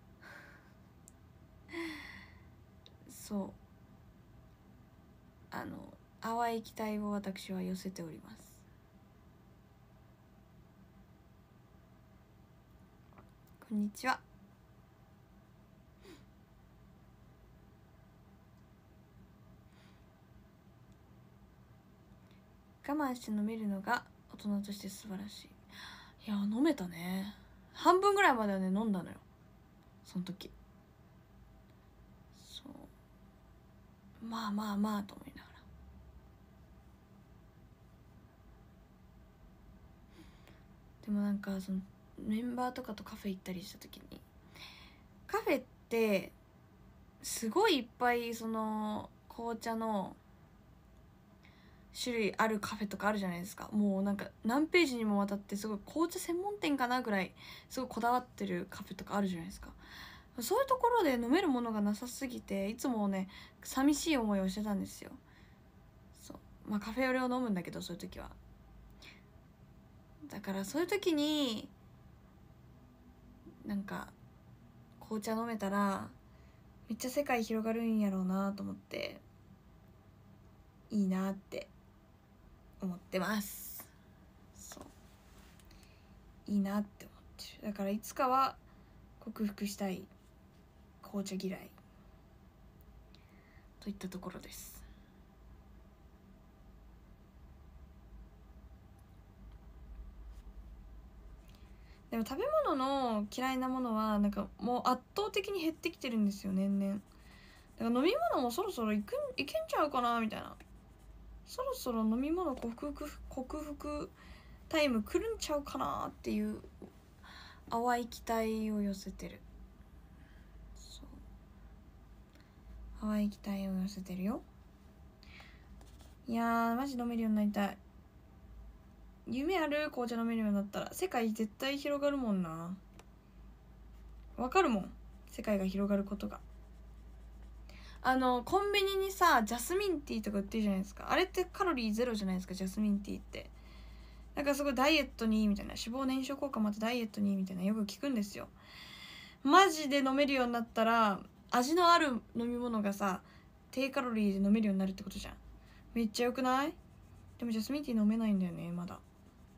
なそうあの淡い期待を私は寄せております。こんにちは。我慢して飲めるのが大人として素晴らしい。いや飲めたね。半分ぐらいまではね飲んだのよその時。そうまあまあまあと思いながら。でもなんかそのメンバーとかとカフェ行ったりした時に、カフェってすごいいっぱいその紅茶の種類あるカフェとかあるじゃないですか。もうなんか何ページにもわたってすごい紅茶専門店かなぐらいすごいこだわってるカフェとかあるじゃないですか。そういうところで飲めるものがなさすぎていつもね寂しい思いをしてたんですよ。そうまあカフェオレを飲むんだけどそういう時は。だからそういう時になんか紅茶飲めたらめっちゃ世界広がるんやろうなと思っていいなって思ってます。そういいなって思ってる。だからいつかは克服したい紅茶嫌いといったところです。でも食べ物の嫌いなものはなんかもう圧倒的に減ってきてるんですよ年々。だから飲み物もそろそろいくんいけんちゃうかなみたいな。そろそろ飲み物克服克服タイム来るんちゃうかなっていう淡い期待を寄せてる。そう淡い期待を寄せてるよ。いやーマジ飲めるようになりたい。夢ある紅茶飲めるようになったら世界絶対広がるもんな。わかるもん世界が広がることが。 あのコンビニにさジャスミンティーとか売ってるじゃないですか。あれってカロリーゼロじゃないですか、ジャスミンティーって。なんかすごいダイエットにいいみたいな、脂肪燃焼効果もあってダイエットにいいみたいなよく聞くんですよ。マジで飲めるようになったら味のある飲み物がさ低カロリーで飲めるようになるってことじゃん。めっちゃよくない？でもジャスミンティー飲めないんだよねまだ。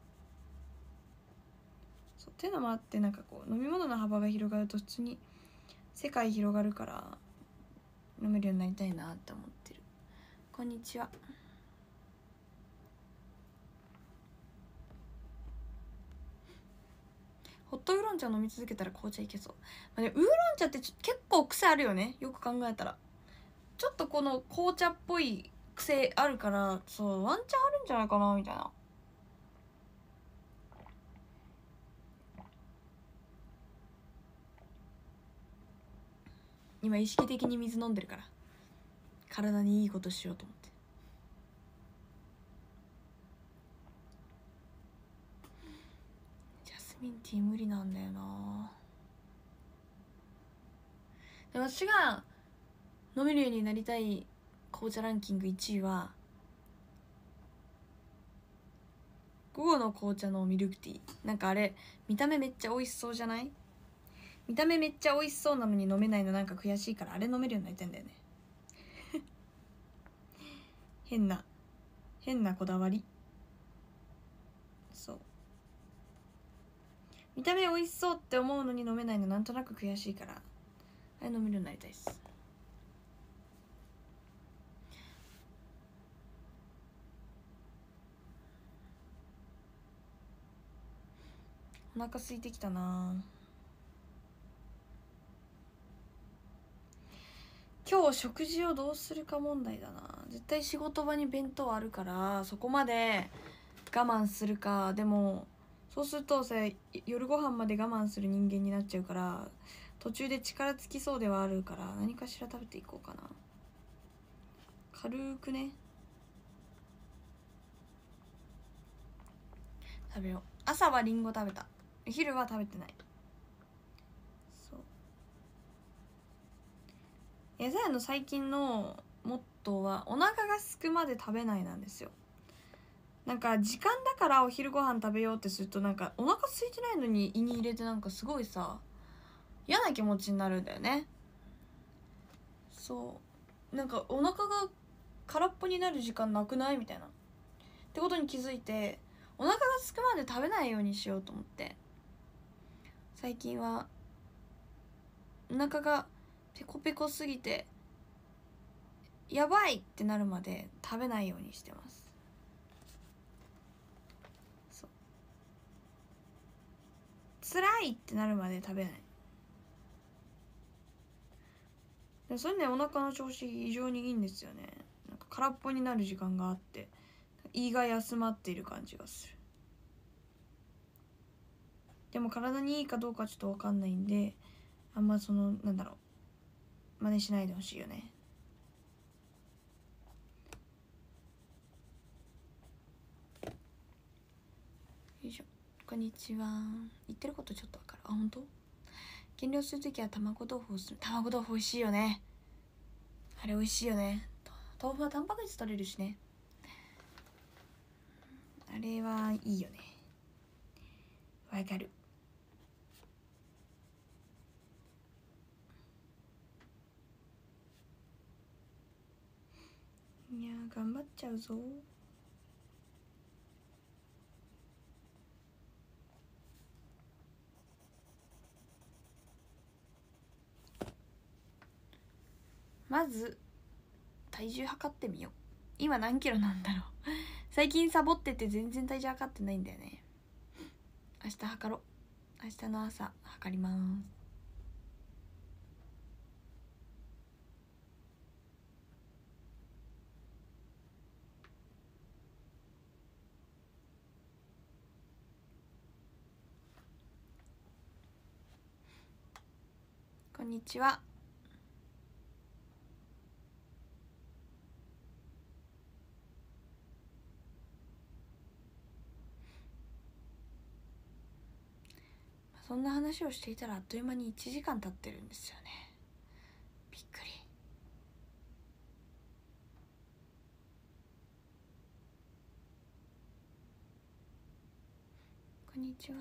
そうっていうのもあって、なんかこう飲み物の幅が広がると普通に世界広がるから飲めるようになりたいなって思ってる。こんにちは。ホットウーロン茶飲み続けたら紅茶いけそう。まあね、ウーロン茶って結構癖あるよね、よく考えたら。ちょっとこの紅茶っぽい癖あるから、そうワンチャンあるんじゃないかなみたいな。今意識的に水飲んでるから体にいいことしようと思って。ジャスミンティー無理なんだよな。で私が飲めるようになりたい紅茶ランキングいちいは午後の紅茶のミルクティー。なんかあれ見た目めっちゃ美味しそうじゃない？見た目めっちゃ美味しそうなのに飲めないのなんか悔しいから、あれ飲めるようになりたいんだよね変な変なこだわり。そう見た目美味しそうって思うのに飲めないのなんとなく悔しいから、あれ飲めるようになりたいです。お腹空いてきたな。今日食事をどうするか問題だな。絶対仕事場に弁当あるからそこまで我慢するか。でもそうするとさ夜ご飯まで我慢する人間になっちゃうから途中で力尽きそうではあるから何かしら食べていこうかな。軽くね食べよう。朝はリンゴ食べた。昼は食べてない。そうやさやの最近のモットーはお腹がすくまで食べないなんですよ。なんか時間だからお昼ご飯食べようってするとなんかお腹空いてないのに胃に入れてなんかすごいさ嫌な気持ちになるんだよね。そうなんかお腹が空っぽになる時間なくないみたいなってことに気づいて、お腹がすくまで食べないようにしようと思って最近はお腹がペコペコすぎてやばいってなるまで食べないようにしてます。そう辛いってなるまで食べない。でそれねお腹の調子異常にいいんですよね。なんか空っぽになる時間があって胃が休まっている感じがする。でも体にいいかどうかちょっと分かんないんであんまそのなんだろう真似しないでほしいよね。よいしょ。こんにちは。言ってることちょっと分かる。あ本当？減量するときは卵豆腐をする。卵豆腐美味しいよね。あれ美味しいよね。豆腐はタンパク質取れるしね。あれはいいよね。わかる。いやー頑張っちゃうぞ。まず体重測ってみよう。今何キロなんだろう最近サボってて全然体重測ってないんだよね。明日測ろう。明日の朝測ります。こんにちは。そんな話をしていたらあっという間にいちじかん経ってるんですよね。びっくり。 こんにちは。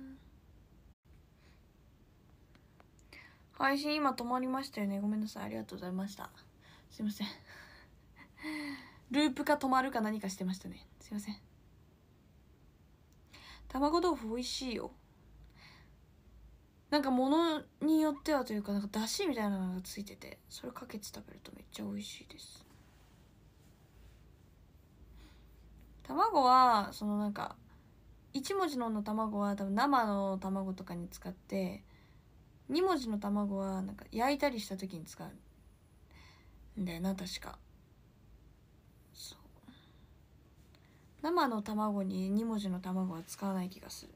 配信今止まりましたよね。ごめんなさい、ありがとうございました。すいませんループか止まるか何かしてましたね。すいません。卵豆腐美味しいよ。なんか物によってはというか、なんかだしみたいなのがついてて、それかけて食べるとめっちゃ美味しいです。卵はそのなんかいち文字のの卵は多分生の卵とかに使って、に文字の卵はなんか焼いたりした時に使うんだよな、確か。そう、生の卵にに文字の卵は使わない気がする。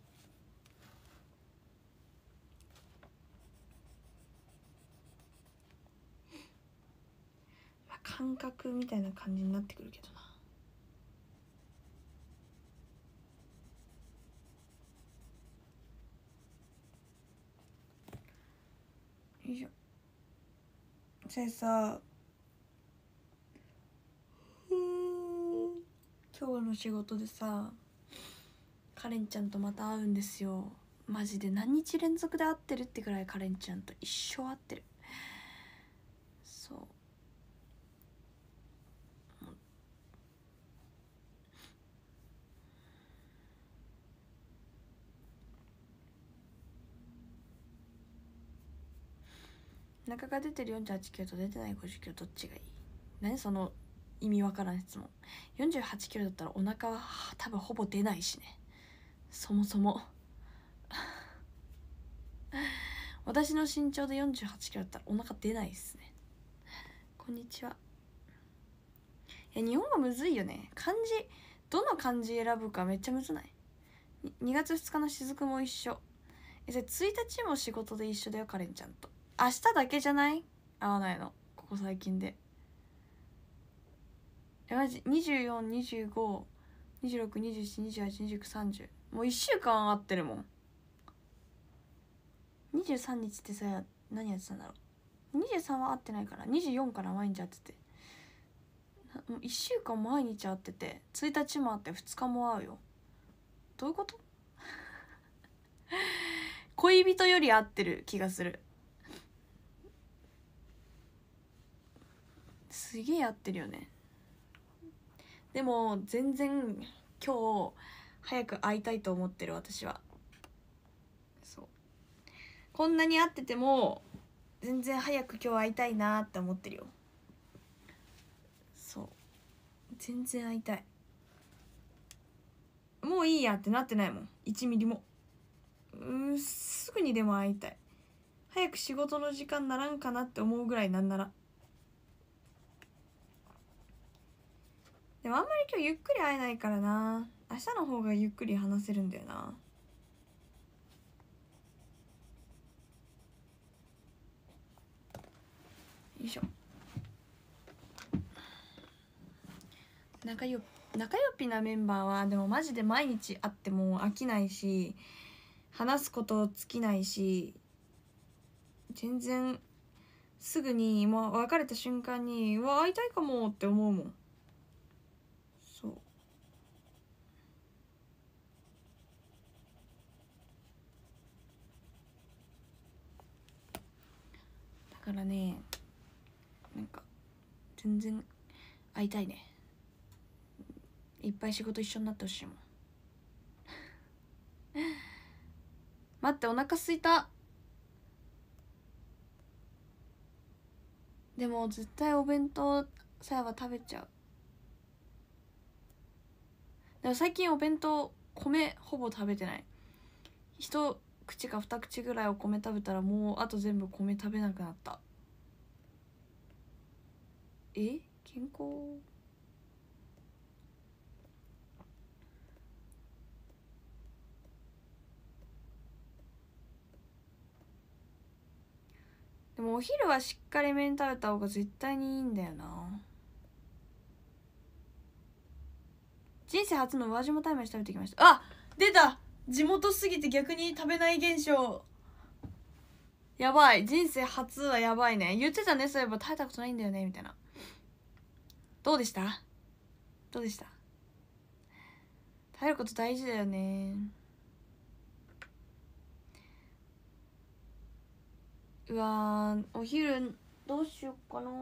まあ感覚みたいな感じになってくるけどな。よいしょ。それさ、今日の仕事でさ、カレンちゃんとまた会うんですよ。マジで何日連続で会ってるってくらいカレンちゃんと一生会ってる。そう、中が出てるよんじゅうはちキロと出てないごじゅっキロどっちがいい？何その意味わからん質問。よんじゅうはちキロだったらお腹は多分ほぼ出ないしね、そもそも私の身長でよんじゅうはちキロだったらお腹出ないっすね。こんにちは。いや日本語むずいよね。漢字どの漢字選ぶかめっちゃむずない？にがつふつかの雫も一緒。え、それついたちも仕事で一緒だよ、カレンちゃんと。明日だけじゃない？会わないの、ここ最近で。え、マジにじゅうよん、にじゅうご、にじゅうろく、にじゅうなな、にじゅうはち、にじゅうきゅう、さんじゅう、もういっしゅうかん会ってるもん。にじゅうさんにちってさ、何やってたんだろう。にじゅうさんは会ってないから、にじゅうよんから毎日会ってて、もういっしゅうかん毎日会ってて、ついたちも会ってふつかも会うよ。どういうこと？恋人より会ってる気がする。すげえ会ってるよね。でも全然今日早く会いたいと思ってる、私は。そう、こんなに会ってても全然早く今日会いたいなって思ってるよ。そう、全然会いたい。もういいやってなってないもん、いちミリも。うんすぐにでも会いたい。早く仕事の時間ならんかなって思うぐらい、なんなら。でもあんまり今日ゆっくり会えないからな。明日の方がゆっくり話せるんだよな。よいしょ。仲よ仲良ぴなメンバーはでもマジで毎日会っても飽きないし、話すこと尽きないし、全然すぐにもう別れた瞬間にうわ会いたいかもって思うもん。そう、だからね、なんか全然会いたいね。いっぱい仕事一緒になってほしいもん待って、お腹すいた。でも絶対お弁当さやは食べちゃう。でも最近お弁当米ほぼ食べてない。一口か二口ぐらいお米食べたらもうあと全部米食べなくなった。え、健康？でもお昼はしっかり麺食べた方が絶対にいいんだよな。人生初の宇和島タイ飯食べてきました。あ、出た。地元すぎて逆に食べない現象。やばい、人生初はやばいね。言ってたね、そういえば食べたことないんだよねみたいな。どうでした？どうでした？食べること大事だよね。 うわー、お昼どうしよっかな。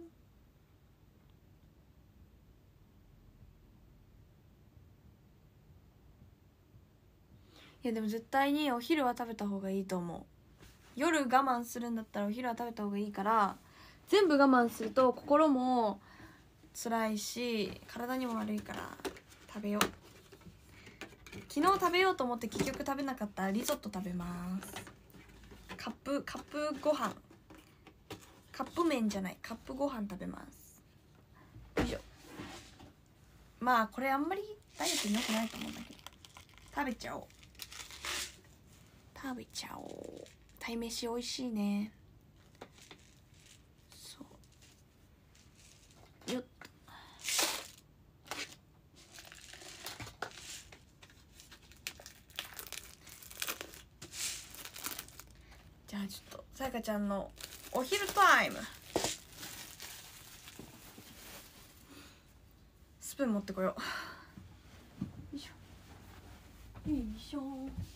いやでも絶対にお昼は食べた方がいいと思う。夜我慢するんだったらお昼は食べた方がいいから、全部我慢すると心も辛いし体にも悪いから食べよう。昨日食べようと思って結局食べなかったリゾット食べます。カップカップご飯、カップ麺じゃない、カップご飯食べます。よいしょ。まあこれあんまりダイエットに良くないと思うんだけど、食べちゃおう食べちゃおう。鯛めし美味しいね。そうよっ。じゃあちょっとさやかちゃんのお昼タイム、スプーン持ってこよう。よいしょよいしょ。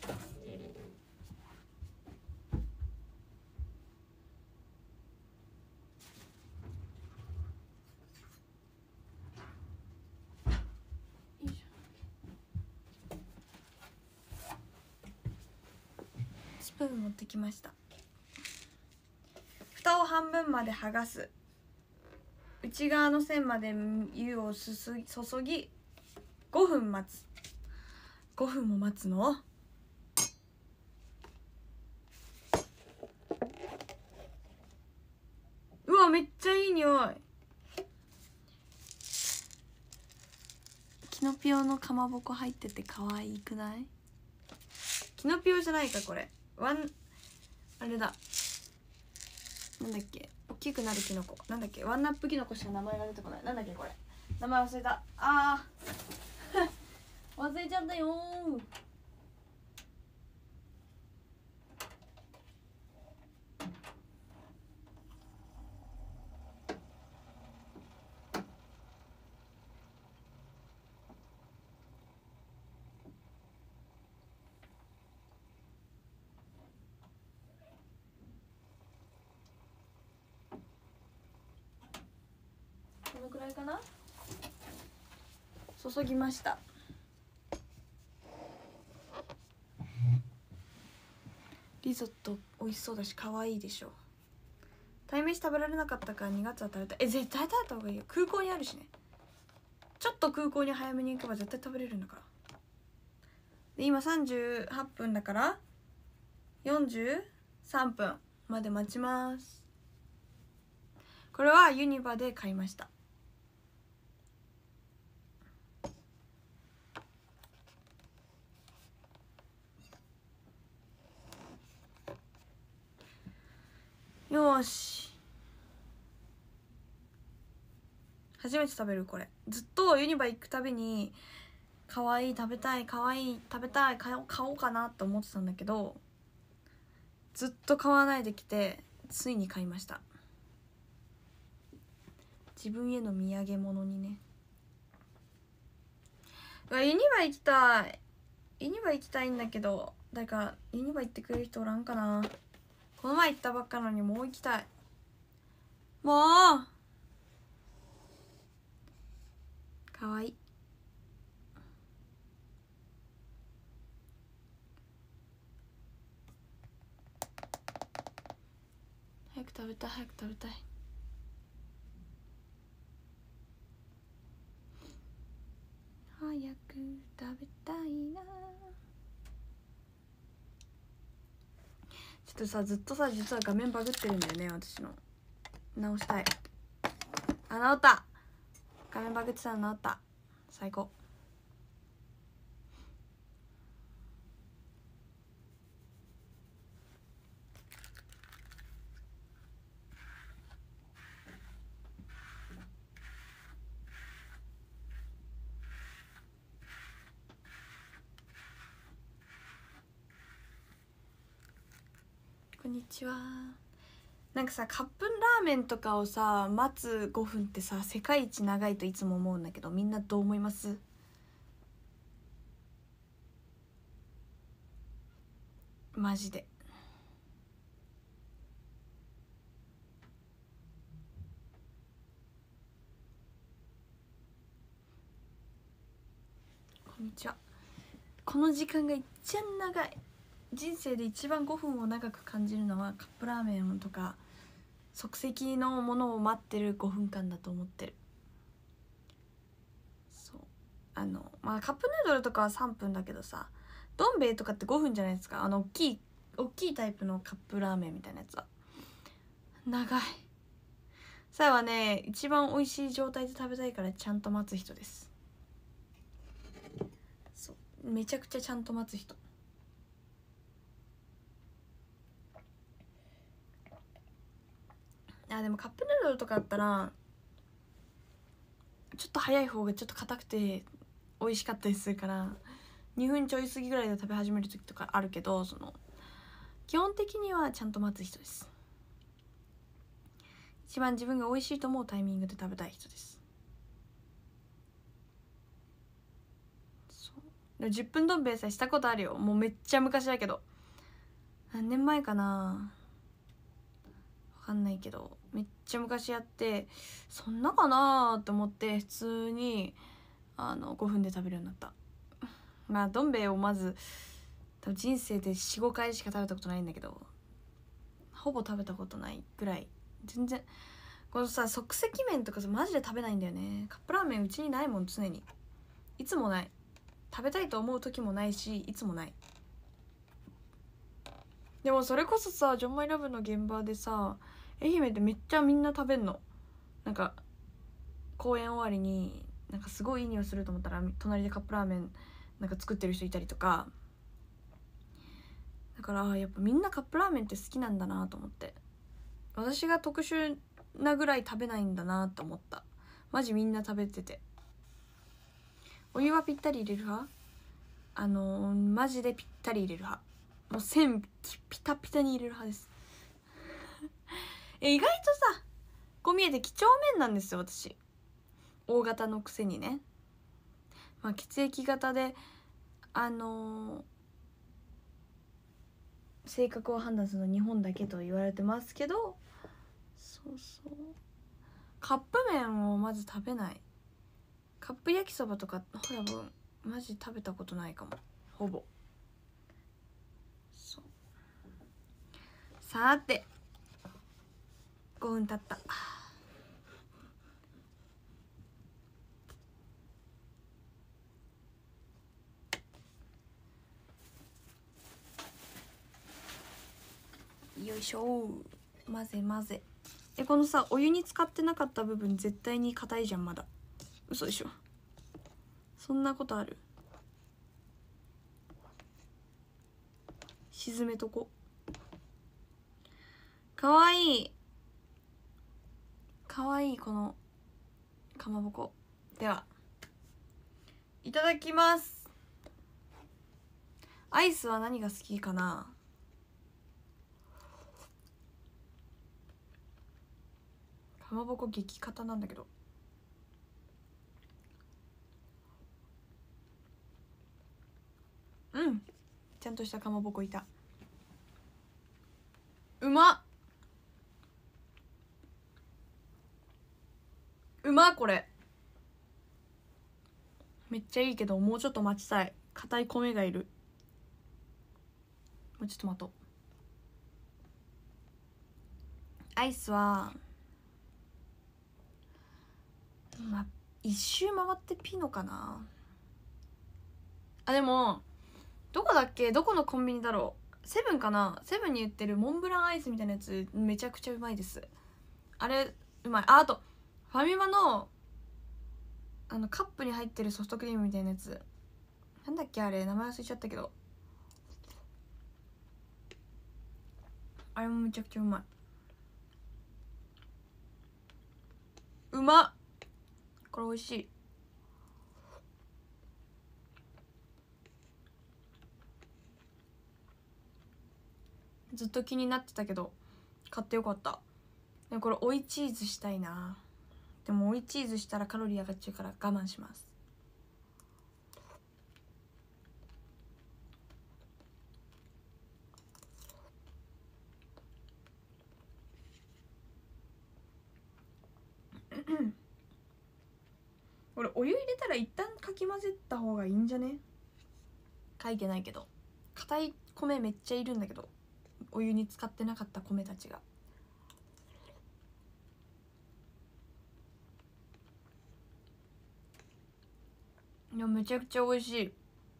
スプーン持ってきました。蓋を半分まで剥がす。内側の線まで湯をすす注ぎごふん待つ。ごふんも待つの？うわめっちゃいい匂い。キノピオのかまぼこ入ってて可愛くない？キノピオじゃないかこれ。ワンあれだ、なんだっけ、大きくなるキノコ、なんだっけ、ワンナップキノコしか名前が出てこない。なんだっけこれ、名前忘れた。あー忘れちゃったよー。このくらいかな。注ぎました。リゾット美味しそうだし可愛いでしょ。鯛めし食べられなかったからにがつは食べたい。え絶対食べた方がいいよ。空港にあるしね。ちょっと空港に早めに行けば絶対食べれるんだから。で今さんじゅうはっぷんだからよんじゅうさんぷんまで待ちます。これはユニバで買いました。よし、初めて食べるこれ。ずっとユニバ行くたびに可愛い食べたい可愛い食べたい買おう買おうかなって思ってたんだけど、ずっと買わないできてついに買いました。自分への土産物にね。ユニバ行きたい、ユニバ行きたいんだけど、だからユニバ行ってくれる人おらんかな。この前行ったばっかなのにもう行きたい。もうかわいい。早く食べたい早く食べたい。早く食べたいな。ちょっとさずっとさ実は画面バグってるんだよね私の。直したい。あ直った、画面バグってたの直った。最高。こんにちは。なんかさカップラーメンとかをさ待つごふんってさ世界一長いといつも思うんだけど、みんなどう思います？マジでこんにちは。この時間が一番長い、人生で一番ごふんを長く感じるのはカップラーメンとか即席のものを待ってるごふんかんだと思ってる。そう、あのまあカップヌードルとかはさんぷんだけどさ、どん兵衛とかってごふんじゃないですか。あの大きい大きいタイプのカップラーメンみたいなやつは長い。さやはね、一番美味しい状態で食べたいからちゃんと待つ人です。そう、めちゃくちゃちゃんと待つ人。あ、でもカップヌードルとかだったらちょっと早い方がちょっと硬くて美味しかったりするからにふんちょい過ぎぐらいで食べ始める時とかあるけど、その基本的にはちゃんと待つ人です。一番自分が美味しいと思うタイミングで食べたい人です。そうじゅっぷんどん兵衛さえしたことあるよ。もうめっちゃ昔だけど、何年前かな、分かんないけどめっちゃ昔やって、そんなかなと思って普通にあのごふんで食べるようになった。まあどん兵衛をまず多分人生で よん,ご 回しか食べたことないんだけど、ほぼ食べたことないぐらい。全然このさ即席麺とかさマジで食べないんだよね。カップラーメンうちにないもん。常にいつもない。食べたいと思う時もないし、いつもない。でもそれこそさ、ジョンマイラブの現場でさ、愛媛でめっちゃみんな食べんの。なんか公演終わりになんかすごいいい匂いすると思ったら隣でカップラーメンなんか作ってる人いたりとか、だからやっぱみんなカップラーメンって好きなんだなと思って、私が特殊なぐらい食べないんだなと思った。マジみんな食べてて。お湯はぴったり入れる派？あのー、マジでぴったり入れる派。もう線ピタピタに入れる派ですえ意外とさ、こう見えて几帳面なんですよ私。大型のくせにね。まあ血液型であのー、性格を判断するの日本だけと言われてますけど、そうそう、カップ麺をまず食べない。カップ焼きそばとかほら分マジ食べたことないかも、ほぼ。そう、さてごふん経った。よいしょ、混ぜ混ぜ。えこのさお湯に浸かってなかった部分絶対に硬いじゃん。まだ嘘でしょ。そんなことある？沈めとこ。かわいいかわいいこのかまぼこ。ではいただきます。アイスは何が好きかな。かまぼこ激硬なんだけど、うん、ちゃんとしたかまぼこいた。うまっうまっ。これめっちゃいいけどもうちょっと待ちたい。硬い米がいる。もうちょっと待とう。アイスはまあ一周回ってピノかなあ。でもどこだっけ、どこのコンビニだろう。セブンかな。セブンに売ってるモンブランアイスみたいなやつめちゃくちゃうまいです。あれうまい。あ、あとファミマのあのカップに入ってるソフトクリームみたいなやつなんだっけ、あれ名前忘れちゃったけど、あれもめちゃくちゃうまい。うまっ。これ美味しい。ずっと気になってたけど買ってよかった。でもこれ追いチーズしたいな。でも追いチーズしたらカロリー上がっちゃうから我慢します。俺追お湯入れたら一旦かき混ぜた方がいいんじゃね。書いてないけど硬い米めっちゃいるんだけど、お湯に使ってなかった米たちが。いやめちゃくちゃ美味しい。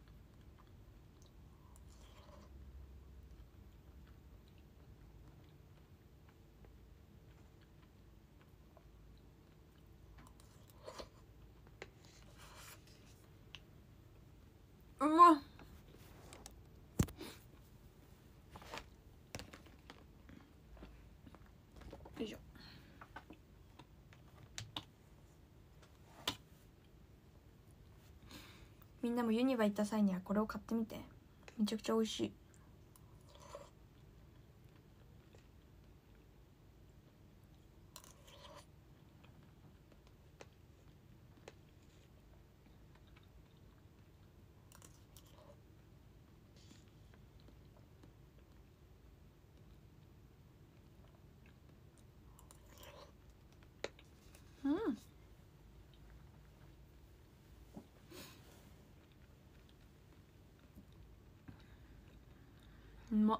うまっ。よいしょ。みんなもユニバ行った際にはこれを買ってみて。めちゃくちゃ美味しい。うんうまっ。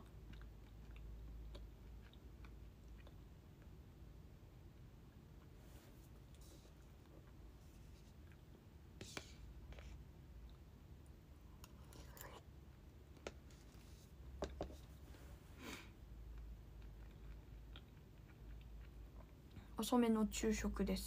遅めの昼食です。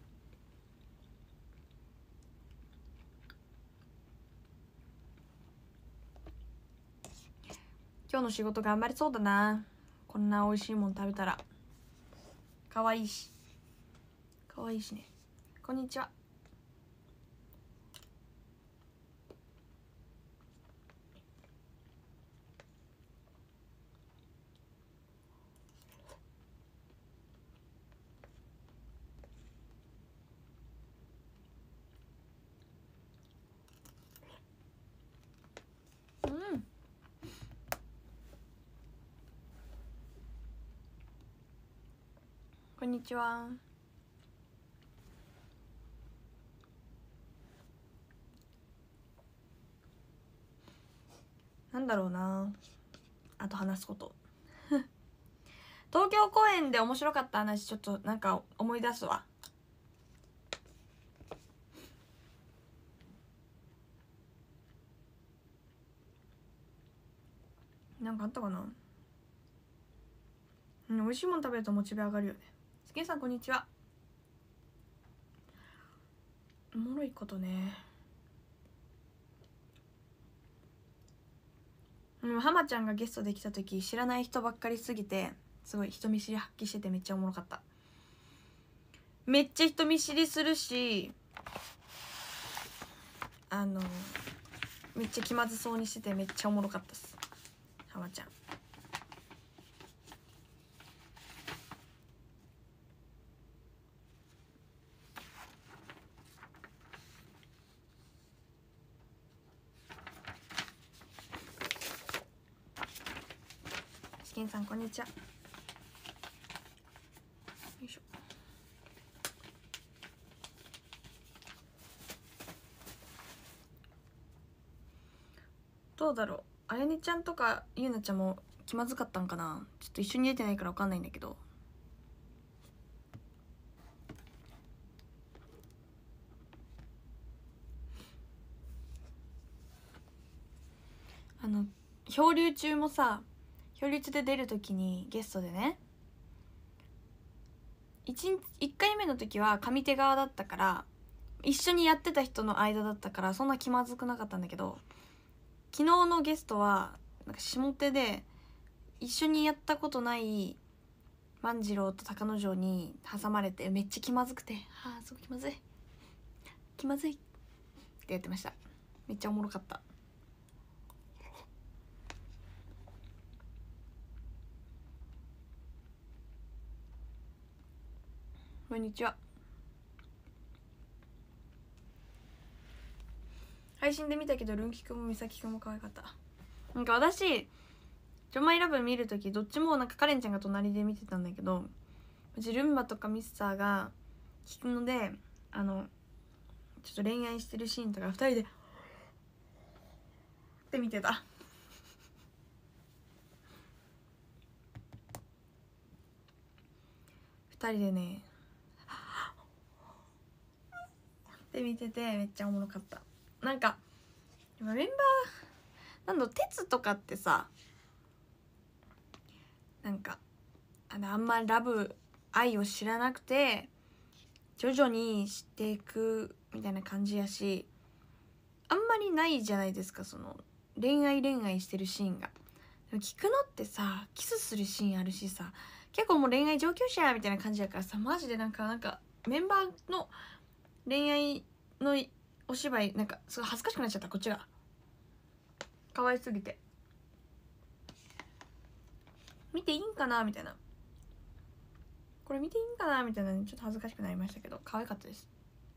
今日の仕事頑張りそうだな。こんな美味しいもん食べたら。可愛いし可愛いしね。こんにちは。うん。こんにちは。なんだろうなあと話すこと東京公演で面白かった話ちょっとなんか思い出すわ。なんかあったかな。うん、美味しいもん食べるとモチベ上がるよね。すけさんこんにちは。おもろいことね。うん、浜ちゃんがゲストで来た時知らない人ばっかりすぎてすごい人見知り発揮しててめっちゃおもろかった。めっちゃ人見知りするし、あのめっちゃ気まずそうにしててめっちゃおもろかったっす浜ちゃん。しけんさんこんにちは。よいしょ。どうだろう、あやねちゃんとかゆうなちゃんも気まずかったんかな。ちょっと一緒に出てないから分かんないんだけど。あの漂流中もさ、漂流中で出る時にゲストでね、 1, いっかいめの時は上手側だったから一緒にやってた人の間だったからそんな気まずくなかったんだけど、昨日のゲストはなんか下手で一緒にやったことない万次郎と高之丞に挟まれてめっちゃ気まずくて、はあすごい気まずい気まずいってやってました。めっちゃおもろかった。こんにちは。配信で見たけどルンキくんもみさきくんも可愛かった。なんか私ジョマイラブ見るときどっちもなんかカレンちゃんが隣で見てたんだけど、うちルンバとかミスターが聞くので、あのちょっと恋愛してるシーンとかふたりでって見てた。ふたりでねって見ててめっちゃおもろかった。なんかメンバーなんだ鉄とかってさ、なんかあのあんまラブ愛を知らなくて徐々に知っていくみたいな感じやし、あんまりないじゃないですか、その恋愛恋愛してるシーンが。でも聞くのってさ、キスするシーンあるしさ、結構もう恋愛上級者みたいな感じやからさ、マジでなんかなんかメンバーの恋愛のお芝居なんかすごい恥ずかしくなっちゃった。こっちが可愛すぎて見ていいんかなみたいな、これ見ていいんかなみたいな、ちょっと恥ずかしくなりましたけど可愛かったです。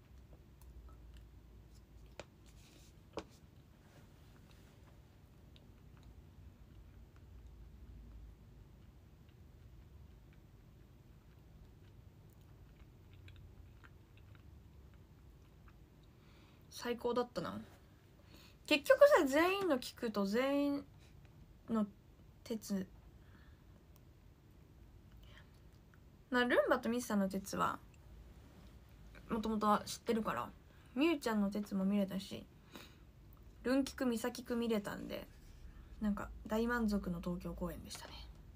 最高だったな。結局さ、全員の聞くと全員の鉄な、ルンバとミスさんの鉄はもともとは知ってるから、みゆちゃんの鉄も見れたし、ルンキクミサキク見れたんで、なんか大満足の東京公演でしたね。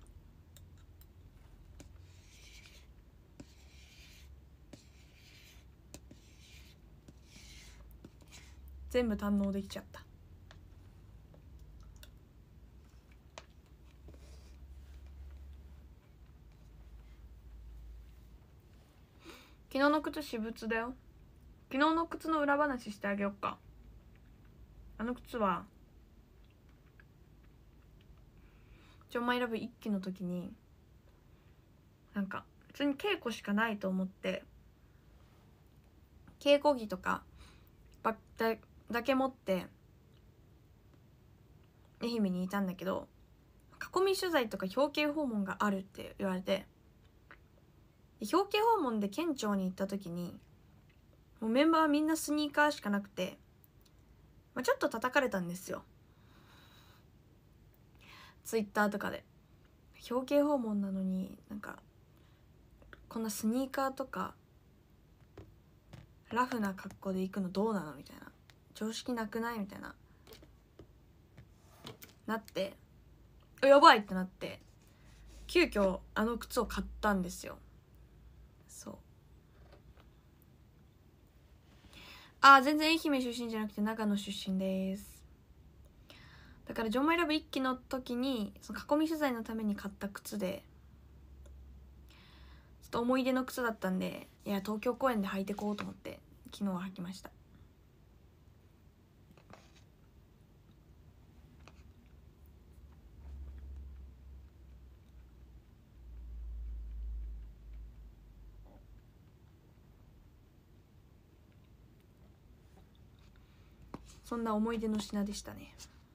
全部堪能できちゃった。昨日の靴私物だよ。昨日の靴の裏話してあげよっか。あの靴はジョンマイラブ一期の時になんか普通に稽古しかないと思って稽古着とかばだだけ持って愛媛にいたんだけど、囲み取材とか表敬訪問があるって言われて、表敬訪問で県庁に行った時にもうメンバーはみんなスニーカーしかなくて、まあ、ちょっと叩かれたんですよ、ツイッターとかで。表敬訪問なのになんかこんなスニーカーとかラフな格好で行くのどうなのみたいな、常識なくないみたいななって、やばいってなって急遽あの靴を買ったんですよ。そう、あー全然愛媛出身じゃなくて長野出身です。だからジョンマイラブ一期の時にその囲み取材のために買った靴で、ちょっと思い出の靴だったんで、いや東京公演で履いてこうと思って昨日は履きました。そんな思い出の品でしたね。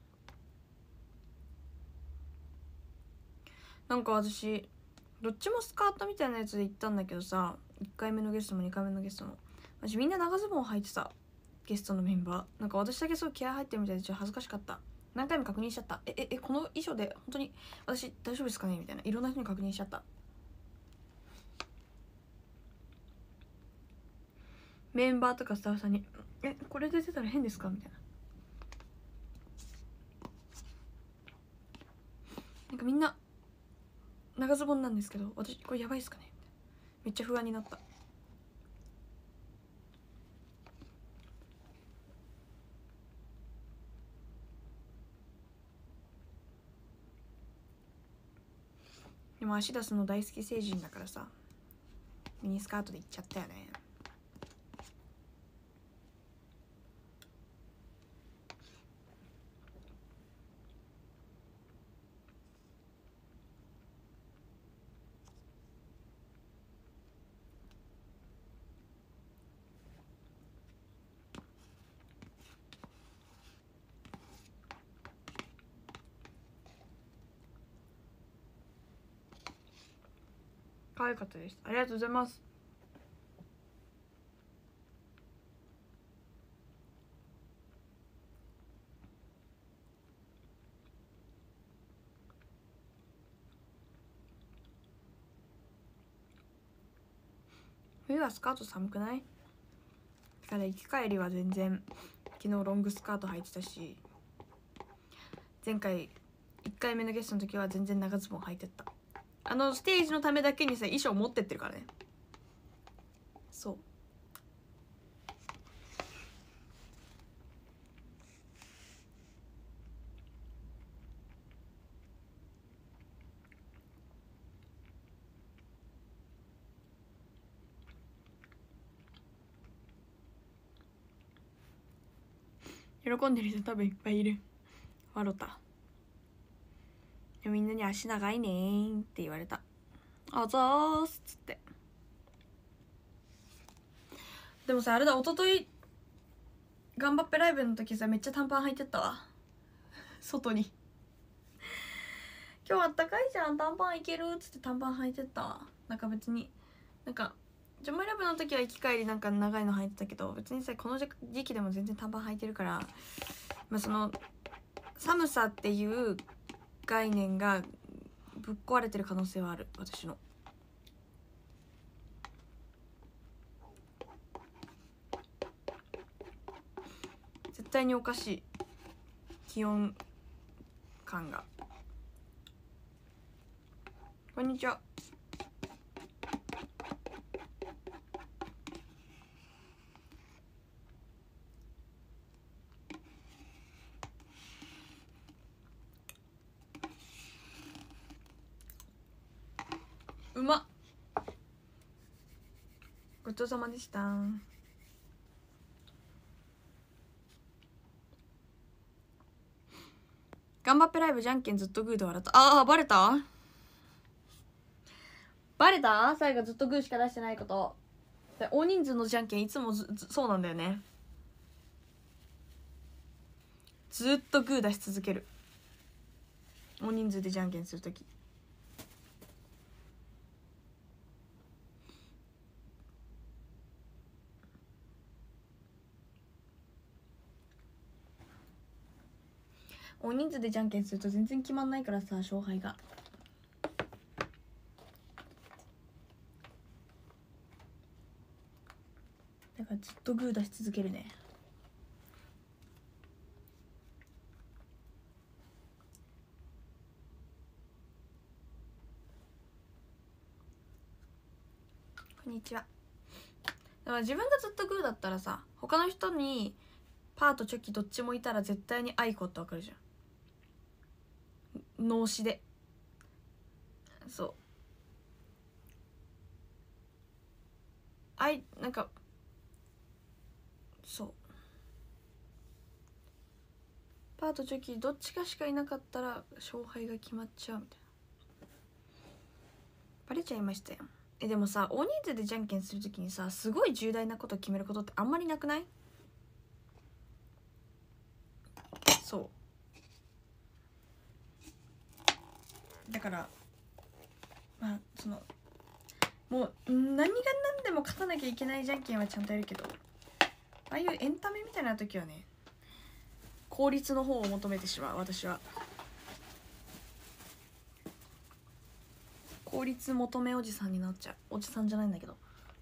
なんか私どっちもスカートみたいなやつで行ったんだけどさ、いっかいめのゲストもにかいめのゲストも私みんな長ズボン履いてた。ゲストのメンバーなんか私だけすごい気合入ってるみたいでちょっと恥ずかしかった。何回も確認しちゃった。えええこの衣装で本当に私大丈夫ですかねみたいな、いろんな人に確認しちゃった。メンバーとかスタッフさんに「えこれで出たら変ですか?」みたいな。なんかみんな長ズボンなんですけど私これやばいっすかね、めっちゃ不安になった。でも足出すの大好き成人だからさ、ミニスカートで行っちゃったよね。可愛かったです。ありがとうございます。 冬はスカート寒くない？だから行き帰りは全然昨日ロングスカート履いてたし、前回いっかいめのゲストの時は全然長ズボン履いてった。あのステージのためだけにさ衣装持ってってるからね。そう、喜んでる人多分いっぱいいる。わろた。みんなに足長いねーって言われた。あざーすっつって。でもさあれだ、一昨日頑張ってライブの時さめっちゃ短パン履いてったわ外に今日あったかいじゃん短パンいけるっつって短パン履いてったわ。なんか別になんかジョマイラブの時は行き帰りなんか長いの履いてたけど、別にさこの時期でも全然短パン履いてるから、まあ、その寒さっていう概念がぶっ壊れてる可能性はある。私の絶対におかしい気温感が。こんにちは。うまっ、ごちそうさまでした。頑張ってライブじゃんけんずっとグーで笑った。ああバレたバレた最後ずっとグーしか出してないこと。大人数のじゃんけんいつもずずそうなんだよね。ずっとグー出し続ける。大人数でじゃんけんするとき。大人数でじゃんけんすると全然決まんないからさ、勝敗が。だからずっとグー出し続けるね。こんにちは。だから自分がずっとグーだったらさ、他の人にパーとチョキどっちもいたら絶対にアイコってわかるじゃん。脳死で。そう、あいなんかそう、パーとチョキどっちかしかいなかったら勝敗が決まっちゃうみたいな。バレちゃいましたよ。えでもさ大人数でじゃんけんするときにさすごい重大なことを決めることってあんまりなくない？そうだからまあそのもう何が何でも勝たなきゃいけないじゃんけんはちゃんとやるけど、ああいうエンタメみたいな時はね効率の方を求めてしまう。私は効率求めおじさんになっちゃう。おじさんじゃないんだけど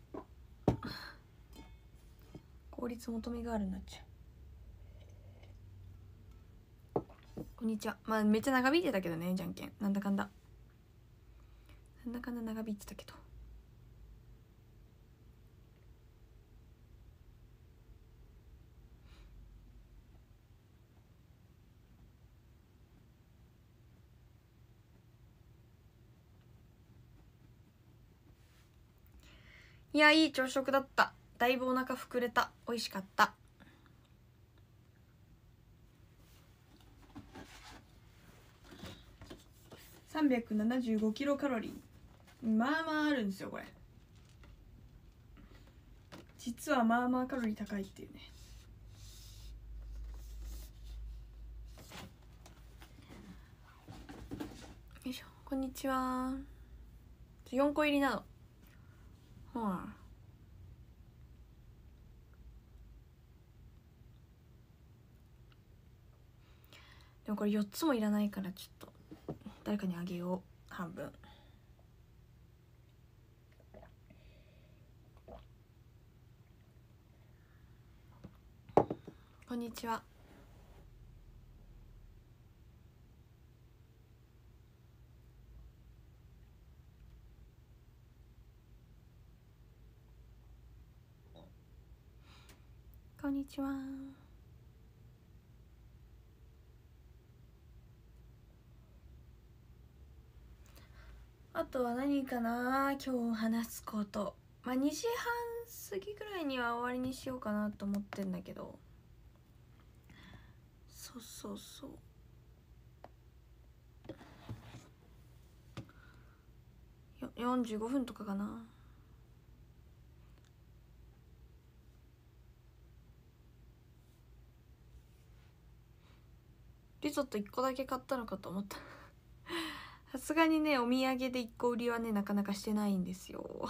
効率求めガールになっちゃう。こんにちは。まあめっちゃ長引いてたけどねじゃんけん、なんだかんだなんだかんだ長引いてたけど。いやいい朝食だった。だいぶお腹膨れた。美味しかった。さんびゃくななじゅうごキロカロリー、まあまああるんですよこれ。実はまあまあカロリー高いっていうね。よいしょ、こんにちは。よんこ入りなの。ほらでもこれよっつもいらないからちょっと誰かにあげよう。半分こんにちは。こんにちは。あとは何かな、今日話すこと。まあにじはん過ぎぐらいには終わりにしようかなと思ってんだけど、そうそうそうよよんじゅうごふんとかかな。リゾットいっこだけ買ったのかと思ったさすがにね、お土産でいっこ売りはねなかなかしてないんですよ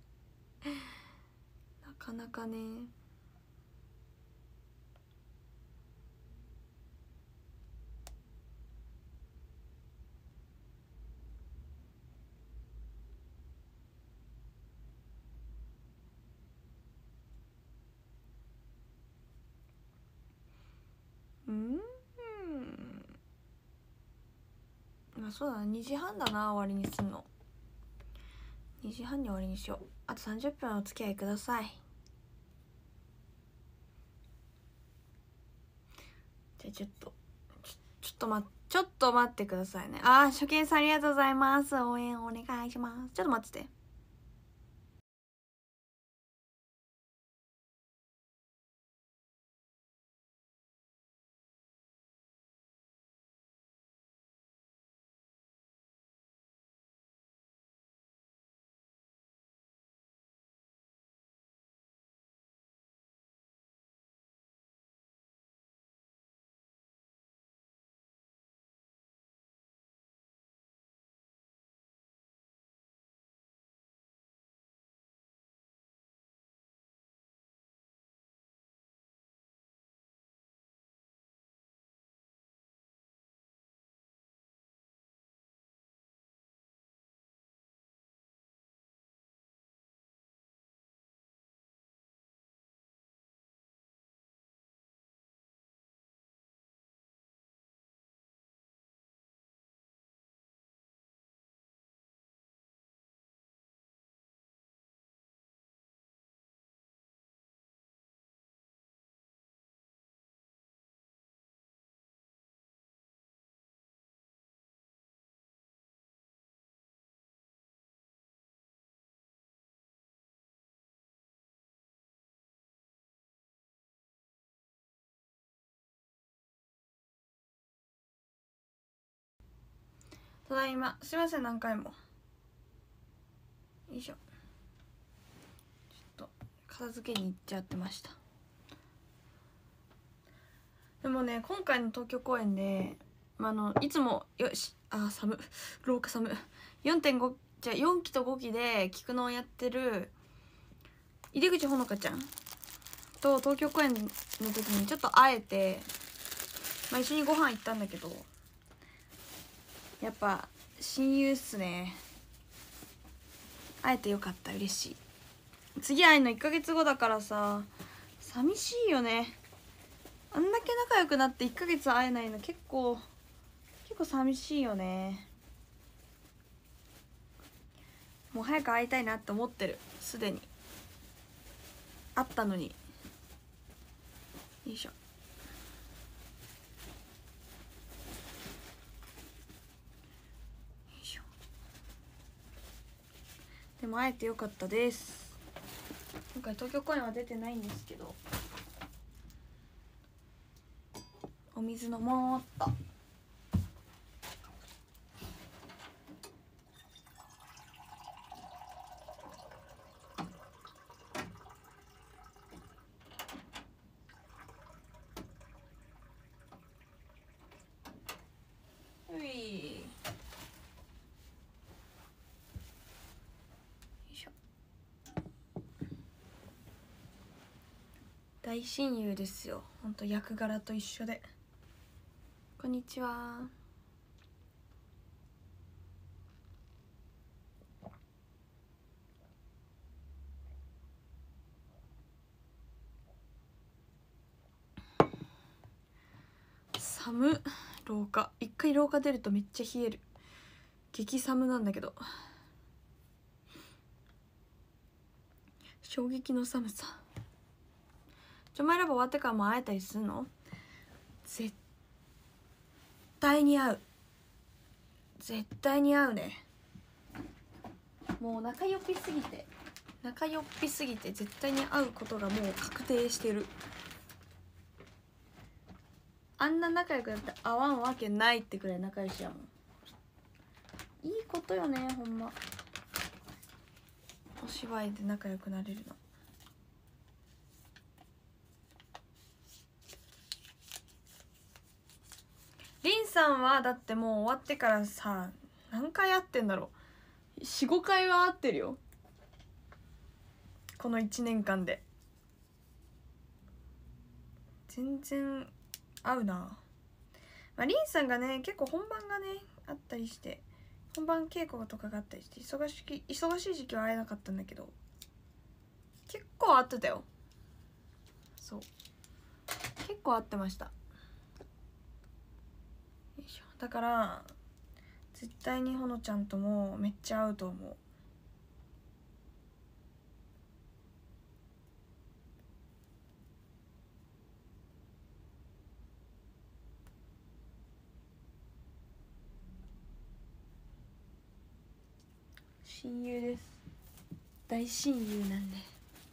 なかなかね。うんまあそうだな、にじはんだな、終わりにすんの。にじはんに終わりにしよう。あとさんじゅっぷんお付き合いください。じゃあちょっとちょちょっと待ってちょっと待ってくださいね。あー、初見さんありがとうございます。応援お願いします。ちょっと待ってて。ただいま。すいません、何回も。よいしょ。ちょっと片付けに行っちゃってました。でもね、今回の東京公演で、まあ、あのいつもよしあー寒廊下寒 よんてんご じゃあよんきとごきで菊野をやってる入口ほのかちゃんと東京公演の時にちょっと会えて、まあ、一緒にご飯行ったんだけど、やっぱ親友っすね。会えてよかった、嬉しい。次会えるのいっかげつごだからさ、寂しいよね。あんだけ仲良くなっていっかげつ会えないの結構結構寂しいよね。もう早く会いたいなって思ってる、すでに。会ったのに。よいしょ。よいしょ。でも会えてよかったです。今回東京公演は出てないんですけど、お水飲もうっと。うい。よいしょ。大親友ですよ、ほんと役柄と一緒で。こんにちは。 寒っ。廊下一回廊下出るとめっちゃ冷える。激寒なんだけど、衝撃の寒さ。ちょマイラボ終わってからも会えたりするの？絶対に会う、絶対に会うね。もう仲良ぴすぎて仲良っぴすぎて絶対に会うことがもう確定してる。あんな仲良くなって会わんわけないってくらい仲良しやもん。いいことよね、ほんま。お芝居で仲良くなれるの。りんさんはだってもう終わってからさ、何回会ってんだろう。 よん,ご 回は会ってるよ、このいちねんかんで。全然合うな。まあ、りんさんがね結構本番がねあったりして、本番稽古とかがあったりして忙しき忙しい時期は会えなかったんだけど、結構会ってたよ。そう結構会ってました。よいしょ。だから絶対にほのちゃんともめっちゃ合うと思う。親友です、大親友なんで。よ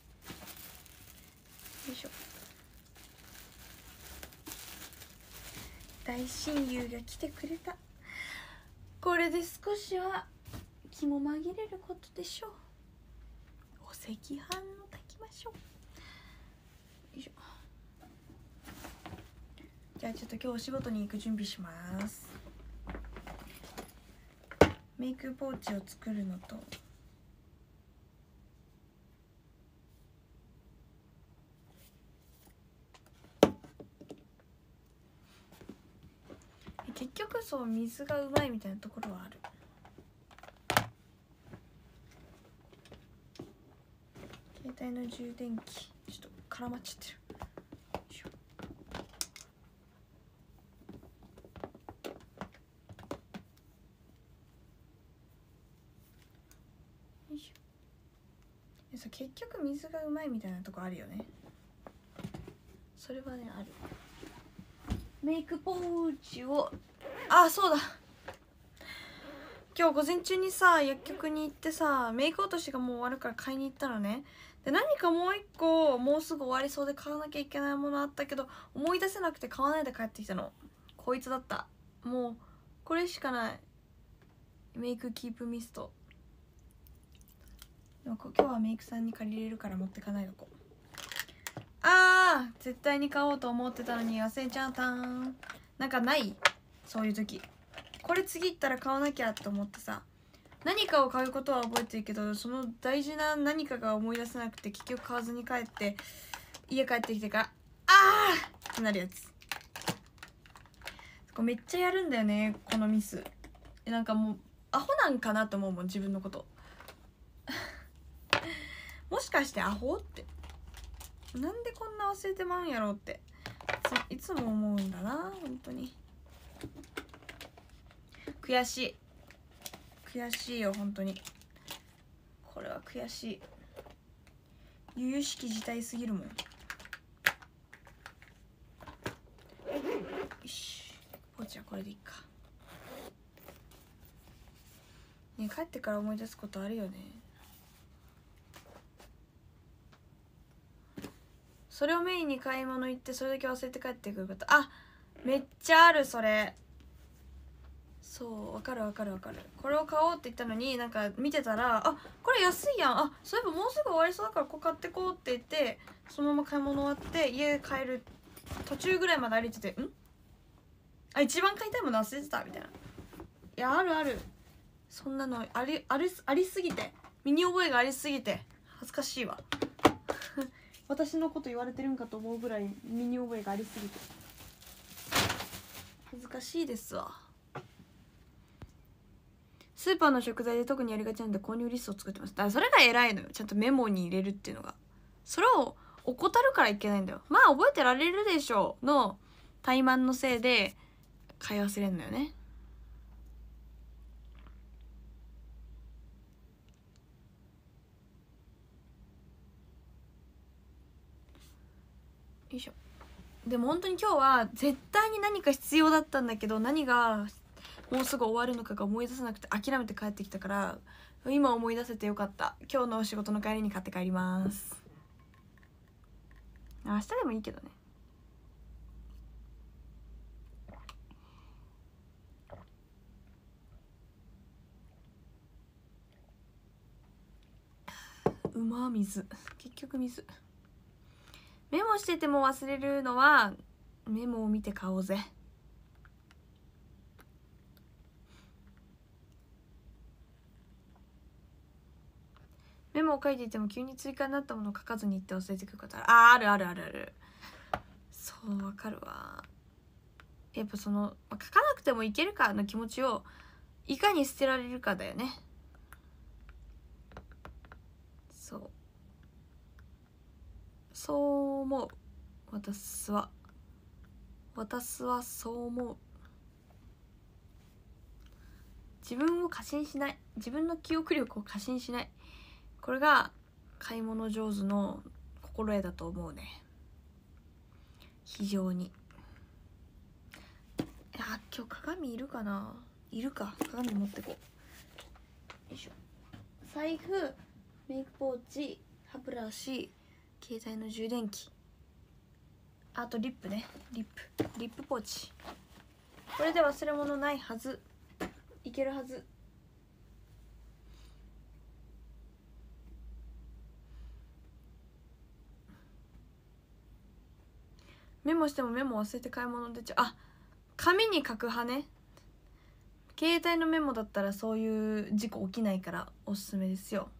いしょ。大親友が来てくれた。これで少しは気も紛れることでしょう。お赤飯を炊きましょう。よいしょ。じゃあちょっと今日お仕事に行く準備します。メイクポーチを作るのと、結局そう水がうまいみたいなところはある。携帯の充電器ちょっと絡まっちゃってる。よいしょ。よいしょ。さ結局水がうまいみたいなとこあるよね。それはねある。メイクポーチを、あそうだ、今日午前中にさ薬局に行ってさ、メイク落としがもう終わるから買いに行ったのね。で何かもう一個もうすぐ終わりそうで買わなきゃいけないものあったけど思い出せなくて買わないで帰ってきたの。こいつだった。もうこれしかない。メイクキープミスト。でも今日はメイクさんに借りれるから持ってかないのこ。あー絶対に買おうと思ってたのに忘れちゃったん。なんかないそういう時、これ次行ったら買わなきゃと思ってさ、何かを買うことは覚えてるけどその大事な何かが思い出せなくて結局買わずに帰って家帰ってきてからあーってなるやつ。これめっちゃやるんだよねこのミス。なんかもうアホなんかなと思うもん自分のこともしかしてアホって、なんでこんな忘れてまうんやろうっていつも思うんだな本当に。悔しい悔しいよ本当に。これは悔しい。由々しき事態すぎるもん。よしポーチはこれでいいか。ね帰ってから思い出すことあるよね。それをメインに買い物行ってそれだけ忘れて帰ってくること、あめっちゃあるそれ。そうわかるわかるわかる。これを買おうって言ったのになんか見てたらあこれ安いやん、あそういえばもうすぐ終わりそうだからこう買ってこうって言ってそのまま買い物終わって家帰る途中ぐらいまで歩いてて、んあ一番買いたいもの忘れてたみたいな。いやあるある、そんなのありありありすぎて身に覚えがありすぎて恥ずかしいわ私のこと言われてるんかと思うぐらい身に覚えがありすぎて恥ずかしいですわ。スーパーの食材で特にやりがちなんで購入リストを作ってます。だからそれが偉いのよ、ちゃんとメモに入れるっていうのが。それを怠るからいけないんだよ。まあ覚えてられるでしょうの怠慢のせいで買い忘れんのよね。よいしょ。でも本当に今日は絶対に何か必要だったんだけど、何がもうすぐ終わるのかが思い出せなくて諦めて帰ってきたから、今思い出せてよかった。今日のお仕事の帰りに買って帰ります。明日でもいいけどね。うま水、結局水。メモしてても忘れるのはメモを見て買おうぜ。メモを書いていても急に追加になったものを書かずに言って忘れてくることある。あー、あるあるあるある。そうわかるわ。やっぱその書かなくてもいけるかの気持ちをいかに捨てられるかだよね。そうそう思う。私は私はそう思う。自分を過信しない、自分の記憶力を過信しない、これが買い物上手の心得だと思うね。非常に。いや今日鏡いるかな。いるか。鏡持ってこう。よいしょ。財布、メイクポーチ、歯ブラシ、携帯の充電器、あとリップね。リップリップポーチ。これで忘れ物ないはず。いけるはず。メモしてもメモ忘れて買い物出ちゃう。あ、紙に書く派ね。携帯のメモだったらそういう事故起きないからおすすめですよ。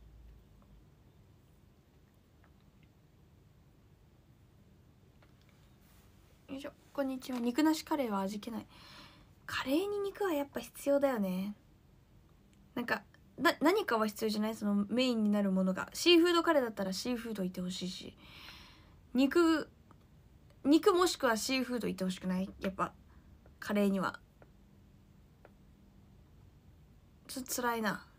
よいしょ。こんにちは。肉なしカレーは味気ない。カレーに肉はやっぱ必要だよね。なんかな何かは必要じゃない。そのメインになるものが。シーフードカレーだったらシーフードいてほしいし、肉肉もしくはシーフードいてほしくない？やっぱカレーにはちょっとつらいな。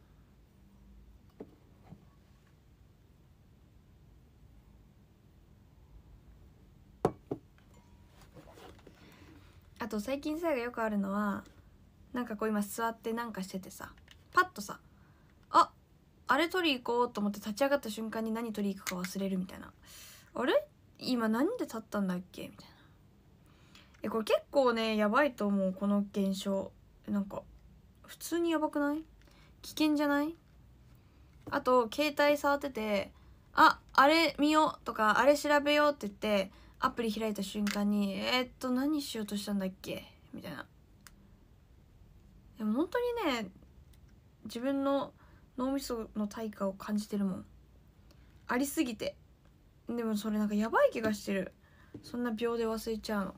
あと最近さがよくあるのは、なんかこう今座ってなんかしててさ、パッとさ、ああれ取り行こうと思って立ち上がった瞬間に何取り行くか忘れるみたいな。あれ今何で立ったんだっけみたいな。えこれ結構ねやばいと思う。この現象なんか普通にやばくない？危険じゃない？あと携帯触ってて、ああれ見ようとかあれ調べようって言ってアプリ開いた瞬間に、えー、っと何しようとしたんだっけみたいな。でも本当にね、自分の脳みその対価を感じてるもん。ありすぎて。でもそれなんかやばい気がしてる。そんな秒で忘れちゃうの。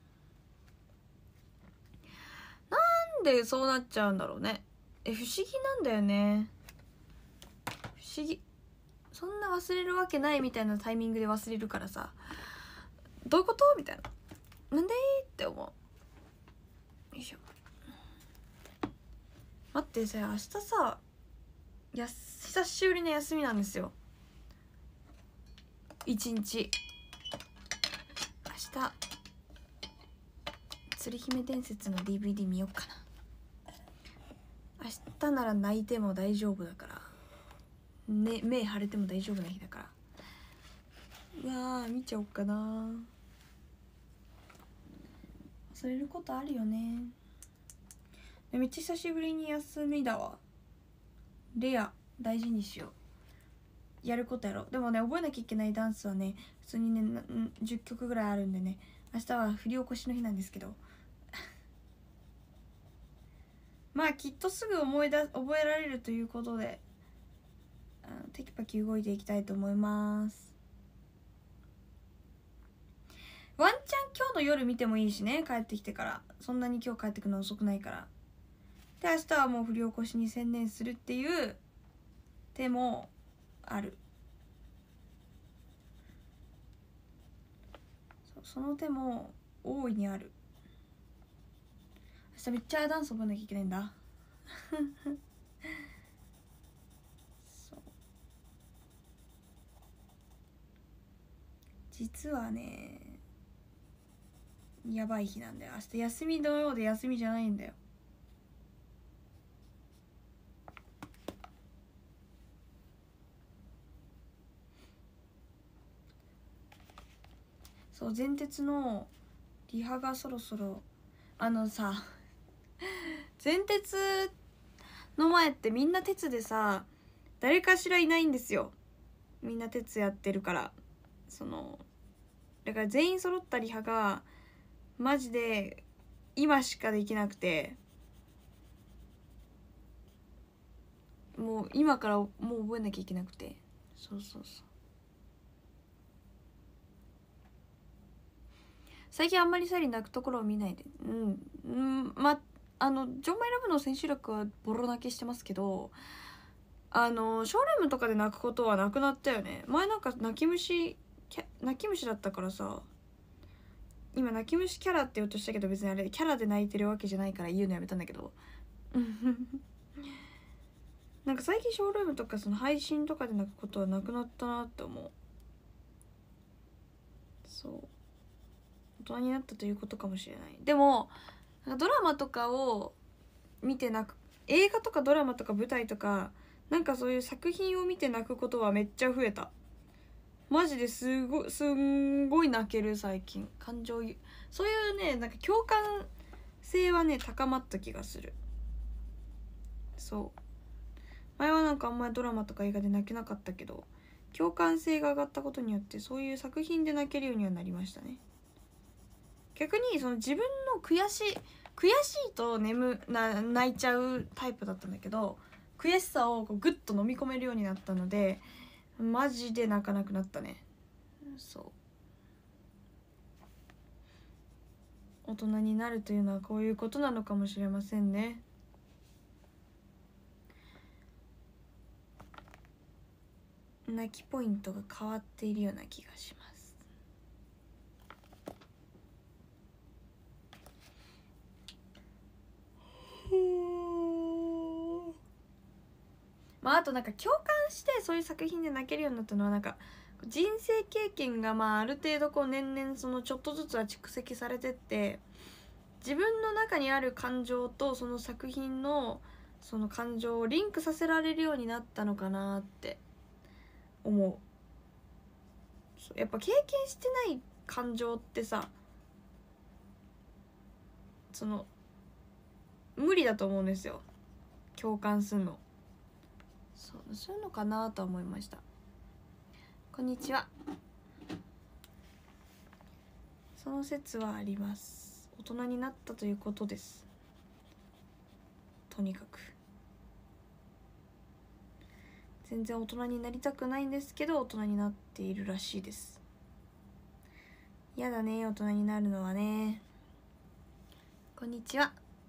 なんでそうなっちゃうんだろうね。え不思議なんだよね。不思議。そんな忘れるわけないみたいなタイミングで忘れるからさ、どういうことみたいな。なんでって思う。よいしょ。待ってさ、明日さや久しぶりの休みなんですよ。一日明日鶴姫伝説の ディーブイディー 見よっかな。明日なら泣いても大丈夫だから、ね、目腫れても大丈夫な日だから、うわー見ちゃおっかな。忘れることあるよね。めっちゃ久しぶりに休みだわ。レア大事にしよう。やることやろう。でもね覚えなきゃいけないダンスはね普通にねじゅっきょくぐらいあるんでね、明日は振り起こしの日なんですけどまあきっとすぐ思い出覚えられるということで、あのテキパキ動いていきたいと思います。ワンチャン今日の夜見てもいいしね、帰ってきてから。そんなに今日帰ってくるの遅くないから。で明日はもう振り起こしに専念するっていう手もある。 そ, その手も大いにある。明日めっちゃダンス覚えなきゃいけないんだそう実はねやばい日なんだよ。明日休み土曜で休みじゃないんだよ。そう前鉄のリハがそろそろあのさ前鉄の前ってみんな鉄でさ誰かしらいないんですよ。みんな鉄やってるからそのだから全員揃ったリハがマジで今しかできなくてもう今からもう覚えなきゃいけなくてそうそうそう最近あんまりサリ泣くところを見ないでうん、うん、まあのジョンマイラブの千秋楽はボロ泣きしてますけどあのショールームとかで泣くことはなくなったよね。前なんか泣き虫泣き虫だったからさ今泣き虫キャラって言おうとしたけど別にあれキャラで泣いてるわけじゃないから言うのやめたんだけどなんか最近ショールームとかその配信とかで泣くことはなくなったなって思う。そう大人になったということかもしれない。でもドラマとかを見て泣く映画とかドラマとか舞台とかなんかそういう作品を見て泣くことはめっちゃ増えた。マジですごすんごい泣ける最近。感情そういうねなんか共感性はね高まった気がする。そう前はなんかあんまりドラマとか映画で泣けなかったけど共感性が上がったことによってそういう作品で泣けるようにはなりましたね。逆にその自分の悔しい悔しいと眠な泣いちゃうタイプだったんだけど悔しさをこうグッと飲み込めるようになったのでマジで泣かなくなったね。そう大人になるというのはこういうことなのかもしれませんね。泣きポイントが変わっているような気がします。まああとなんか共感してそういう作品で泣けるようになったのはなんか人生経験がまあある程度こう年々そのちょっとずつは蓄積されてって自分の中にある感情とその作品のその感情をリンクさせられるようになったのかなって思う。やっぱ経験してない感情ってさその無理だと思うんですよ共感するの。そうそういうのかなと思いました。こんにちは。その説はあります。大人になったということです。とにかく全然大人になりたくないんですけど大人になっているらしいです。やだね大人になるのはね。こんにちは。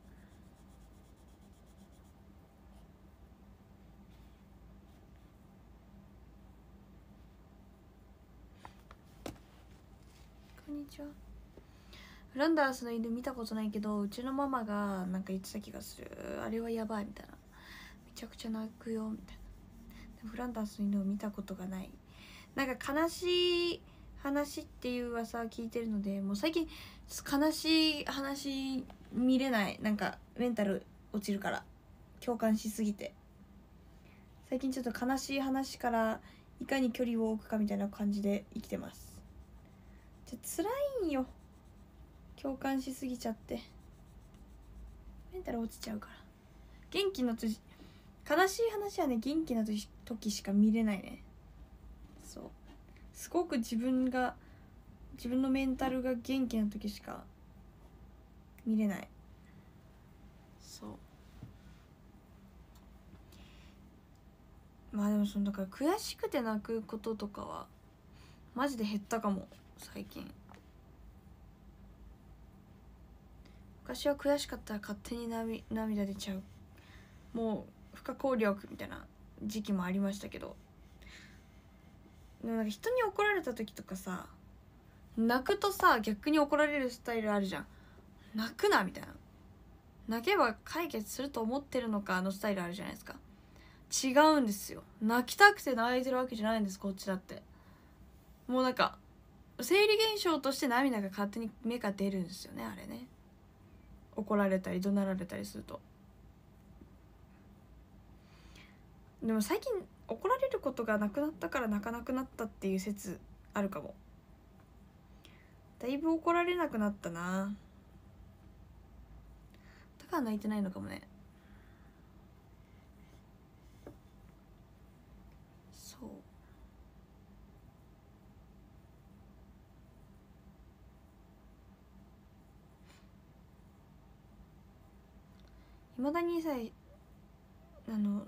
こんにちは。フランダースの犬見たことないけどうちのママがなんか言ってた気がする。あれはやばいみたいなめちゃくちゃ泣くよみたいな。でもフランダースの犬を見たことがない。なんか悲しい話っていう噂聞いてるのでもう最近悲しい話見れない。なんかメンタル落ちるから共感しすぎて最近ちょっと悲しい話からいかに距離を置くかみたいな感じで生きてます。じゃ辛いんよ共感しすぎちゃってメンタル落ちちゃうから。元気の時悲しい話はね元気な時しか見れないね。そうすごく自分が自分のメンタルが元気な時しか見れない。そうまあでもそのだから悔しくて泣くこととかはマジで減ったかも最近。昔は悔しかったら勝手に涙涙出ちゃうもう不可抗力みたいな時期もありましたけどでもなんか人に怒られた時とかさ泣くとさ逆に怒られるスタイルあるじゃん。泣くなみたいな、泣けば解決すると思ってるのかのスタイルあるじゃないですか。違うんですよ。泣きたくて泣いてるわけじゃないんです、こっちだって。もうなんか生理現象として涙が勝手に目が出るんですよね、あれね。怒られたり怒鳴られたりすると。でも最近怒られることがなくなったから泣かなくなったっていう説あるかも。だいぶ怒られなくなったな。だから泣いてないのかもね。そう。いまだにさ、あの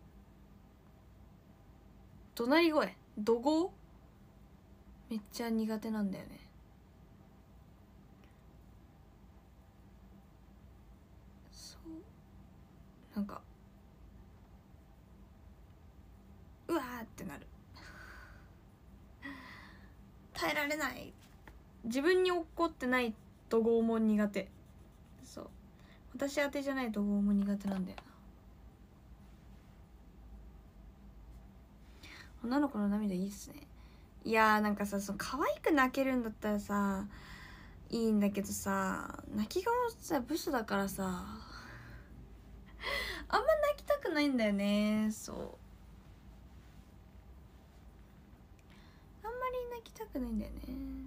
怒鳴り声、怒号めっちゃ苦手なんだよね。そうなんかうわーってなる。耐えられない。自分に怒ってない怒号も苦手。そう、私宛てじゃない怒号も苦手なんだよな。女の子の涙いいっすね。いやーなんかさ、その可愛く泣けるんだったらさいいんだけどさ、泣き顔さブスだからさあんま泣きたくないんだよね。そうあんまり泣きたくないんだよね。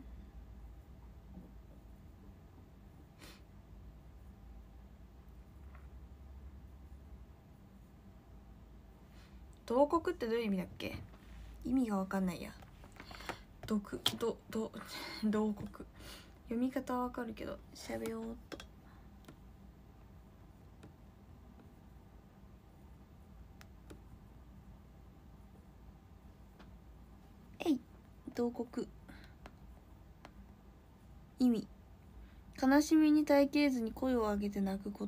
慟哭ってどういう意味だっけ。意味が分かんないや。毒どど慟哭読み方は分かるけど喋ようっと。えい、慟哭意味、悲しみに耐えきれずに声を上げて泣くこと。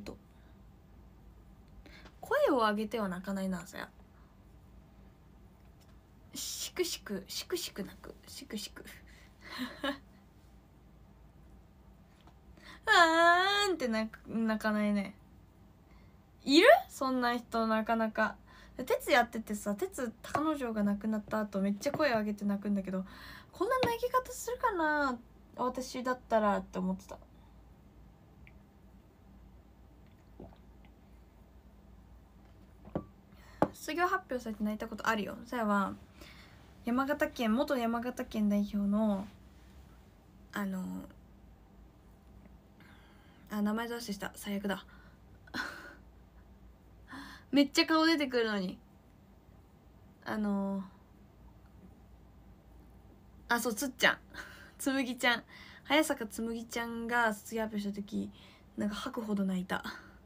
声を上げては泣かないな。そやしくしくしくしく泣く、しくしくあーんって泣く、泣かないね。いるそんな人。なかなか鉄やっててさ、鉄彼女が亡くなった後めっちゃ声上げて泣くんだけど、こんな泣き方するかな私だったらって思ってた。卒業発表されて泣いたことあるよ。それは山形県、元山形県代表のあのあ名前出してした、最悪だめっちゃ顔出てくるのに、あのあそうつっちゃんつむぎちゃん、早坂つむぎちゃんが卒業発表した時なんか吐くほど泣いた。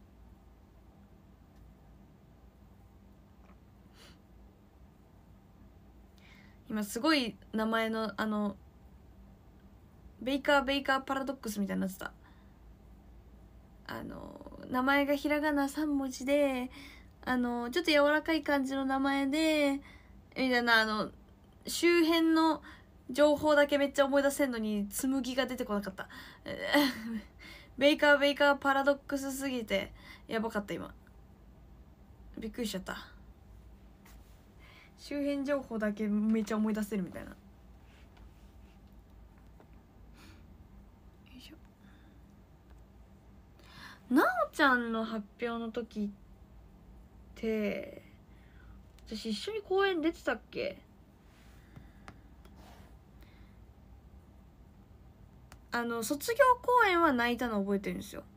今すごい名前のあのベイカーベイカーパラドックスみたいになってた。あの名前がひらがなさん文字で、あのちょっと柔らかい感じの名前でみたいな、あの周辺の情報だけめっちゃ思い出せんのに紬が出てこなかったベイカーベイカーパラドックスすぎてやばかった。今びっくりしちゃった。周辺情報だけめっちゃ思い出せるみたいな。よいしょ。なおちゃんの発表の時って私一緒に公演出てたっけ。あの卒業公演は泣いたの覚えてるんですよ。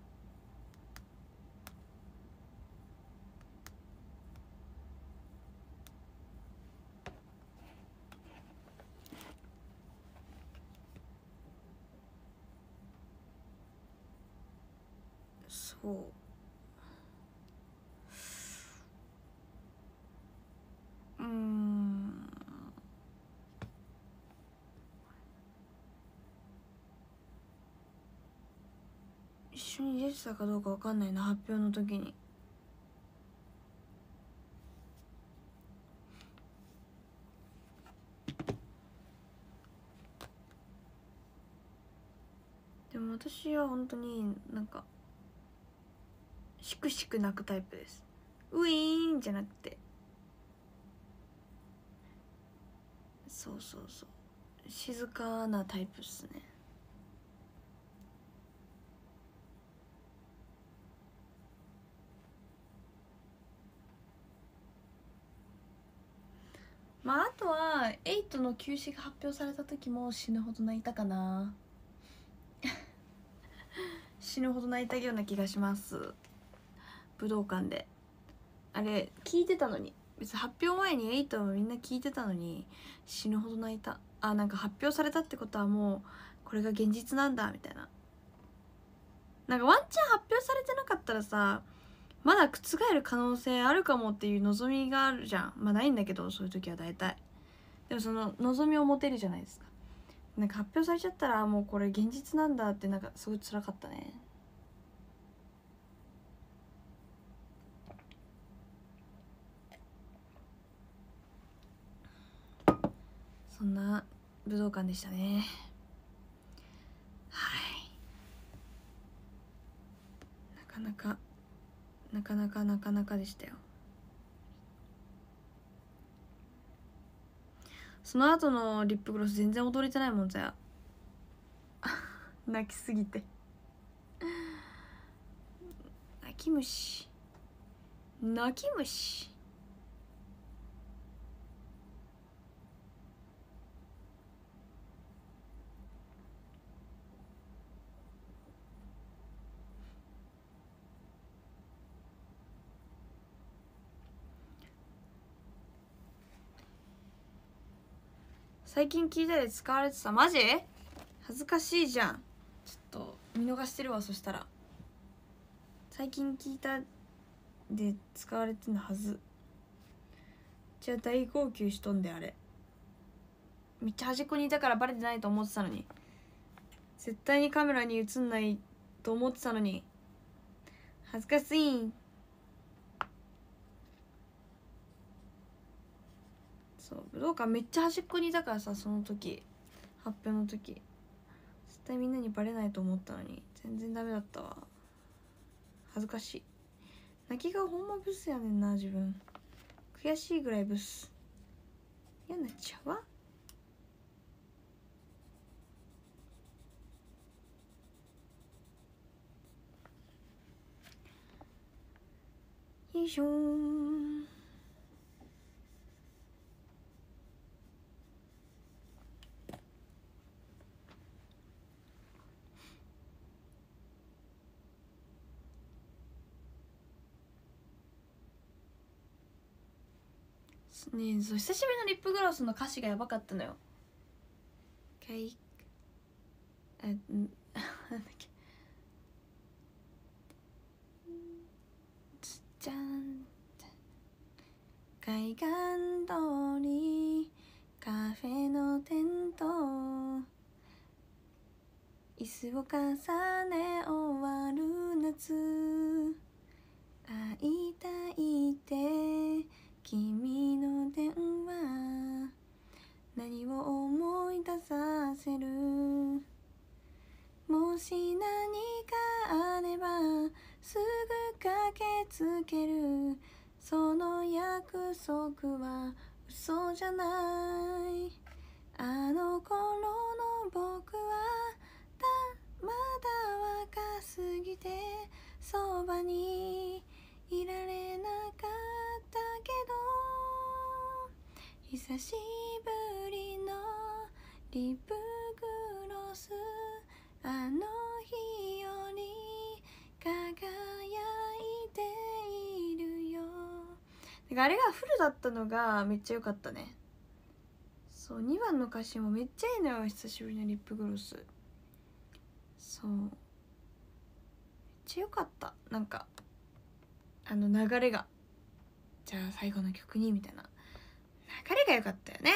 そううーん一緒に出てたかどうかわかんないな、発表の時に。 でも私は本当になんかしくしく泣くタイプです。ウィーンじゃなくて、そうそうそう、静かなタイプっすね。まああとはエイトの休止が発表された時も死ぬほど泣いたかな死ぬほど泣いたような気がします。武道館であれ聞いてたのに、別に発表前にエイトはみんな聞いてたのに死ぬほど泣いた。あ、なんか発表されたってことはもうこれが現実なんだみたいな。なんかワンチャン発表されてなかったらさ、まだ覆る可能性あるかもっていう望みがあるじゃん。まあないんだけど、そういう時は大体。でもその望みを持てるじゃないですか。なんか発表されちゃったらもうこれ現実なんだって、なんかすごい辛かったね。そんな武道館でしたね。はい。なかなかなかなかなかなかでしたよ。その後のリップグロス全然踊れてないもんさ泣きすぎて泣き虫泣き虫。最近聞いたで使われてた。マジ恥ずかしいじゃん。ちょっと見逃してるわ。そしたら最近聞いたで使われてんのはず。じゃあ大号泣しとんで、あれめっちゃ端っこにいたからバレてないと思ってたのに、絶対にカメラに映んないと思ってたのに恥ずかしい。そう武道館めっちゃ端っこにいたからさ、その時発表の時絶対みんなにバレないと思ったのに全然ダメだったわ。恥ずかしい。泣き顔ほんまブスやねんな自分。悔しいぐらいブス。嫌になっちゃうわ。よいしょー。ねえ、そう久しぶりのリップグロスの歌詞がやばかったのよ。かいあんなんだっけ、つっちゃん海岸通りカフェのテント椅子を重ね終わる夏会いたいって君の電話何を思い出させるもし何かあればすぐ駆けつけるその約束は嘘じゃないあの頃の僕はまだ若すぎてそばにいられなかったけど久しぶりのリップグロスあの日より輝いているよ。だからあれがフルだったのがめっちゃ良かったね。そうにばんの歌詞もめっちゃいいのよ。久しぶりのリップグロス。そうめっちゃ良かった。なんかあの流れが、じゃあ最後の曲にみたいな流れが良かったよね。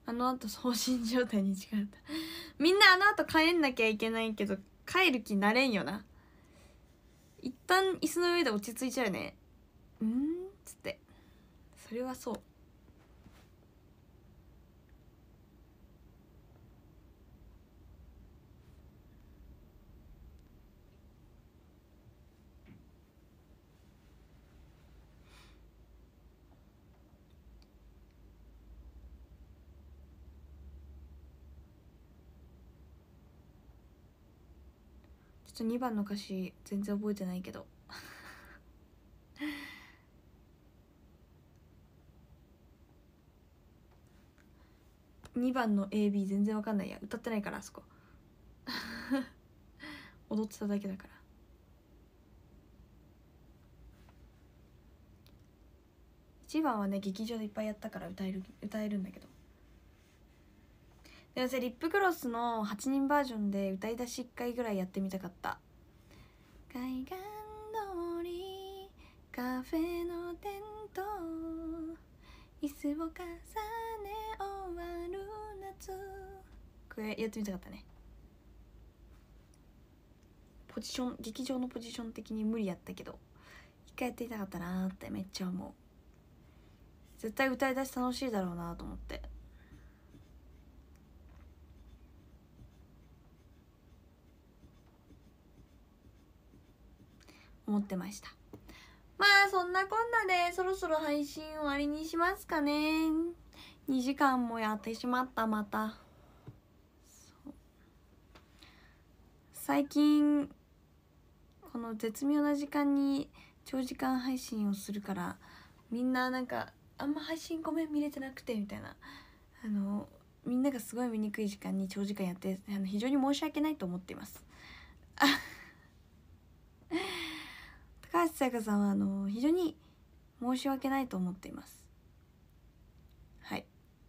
あのあと送信状態に近かった。みんなあのあと帰んなきゃいけないけど帰る気なれんよな。一旦椅子の上で落ち着いちゃうね。うんっつって、それはそう。ちょっとにばんの歌詞全然覚えてないけどにばんの エービー 全然わかんないや、歌ってないからあそこ踊ってただけだから。いちばんはね劇場でいっぱいやったから歌える歌えるんだけど、でもさリップグロスのはちにんバージョンで歌い出しいっかいぐらいやってみたかった。海岸通りカフェのテント椅子を重ね終わる夏、これやってみたかったね。ポジション劇場のポジション的に無理やったけど一回やってみたかったなーってめっちゃ思う。絶対歌い出し楽しいだろうなと思って思ってました。まあそんなこんなでそろそろ配信終わりにしますかね。にじかんもやってしまった。また最近この絶妙な時間に長時間配信をするからみんななんかあんま配信ごめん見れてなくてみたいな、あのみんながすごい見にくい時間に長時間やってあの非常に申し訳ないと思っています高橋彩香さんはあの非常に申し訳ないと思っています。はい、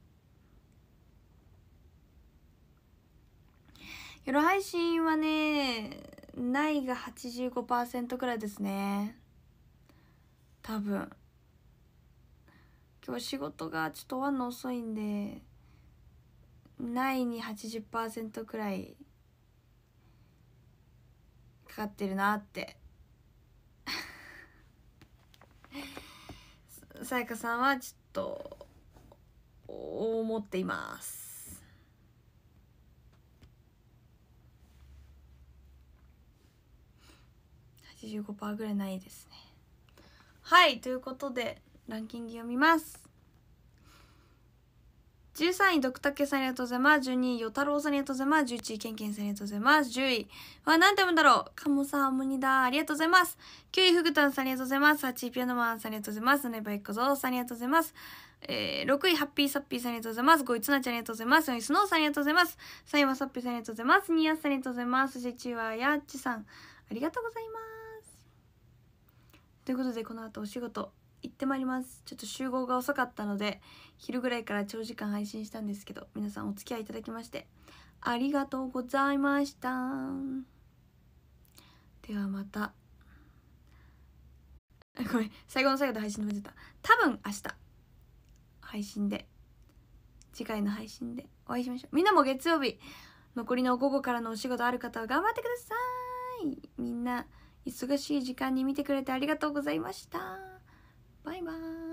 夜配信はねないが はちじゅうごパーセント くらいですね多分。今日仕事がちょっと終わるの遅いんでないに はちじゅっパーセント くらいかかってるなってさやかさんはちょっと思っています。はちじゅうごパーセント ぐらいないですね。はい、ということでランキング読みます。じゅうさんいドクタケさんありがとうございます。じゅうにいよたろうさんありがとうございます。じゅういちいケンケンさんありがとうございます。じゅういは何て読むんだろう、カモさんムニだありがとうございます。きゅういフグタンさんありがとうございます。はちいピアノマンさんありがとうございます。ねばいこぞさんありがとうございます。えー、ろくいハッピーサッピーさんありがとうございます。ごいつなちゃんありがとうございます。よんいスノーさんありがとうございます。さんいはサッピーさんありがとうございます。にやすさんありがとうございます。そしていちいはやっちさんありがとうございます。ということでこの後お仕事行ってまいります。ちょっと集合が遅かったので昼ぐらいから長時間配信したんですけど皆さんお付き合いいただきましてありがとうございました。ではまたごめん最後の最後で配信で忘れた。多分明日配信で次回の配信でお会いしましょう。みんなも月曜日残りの午後からのお仕事ある方は頑張ってください。みんな忙しい時間に見てくれてありがとうございました。バイバーイ。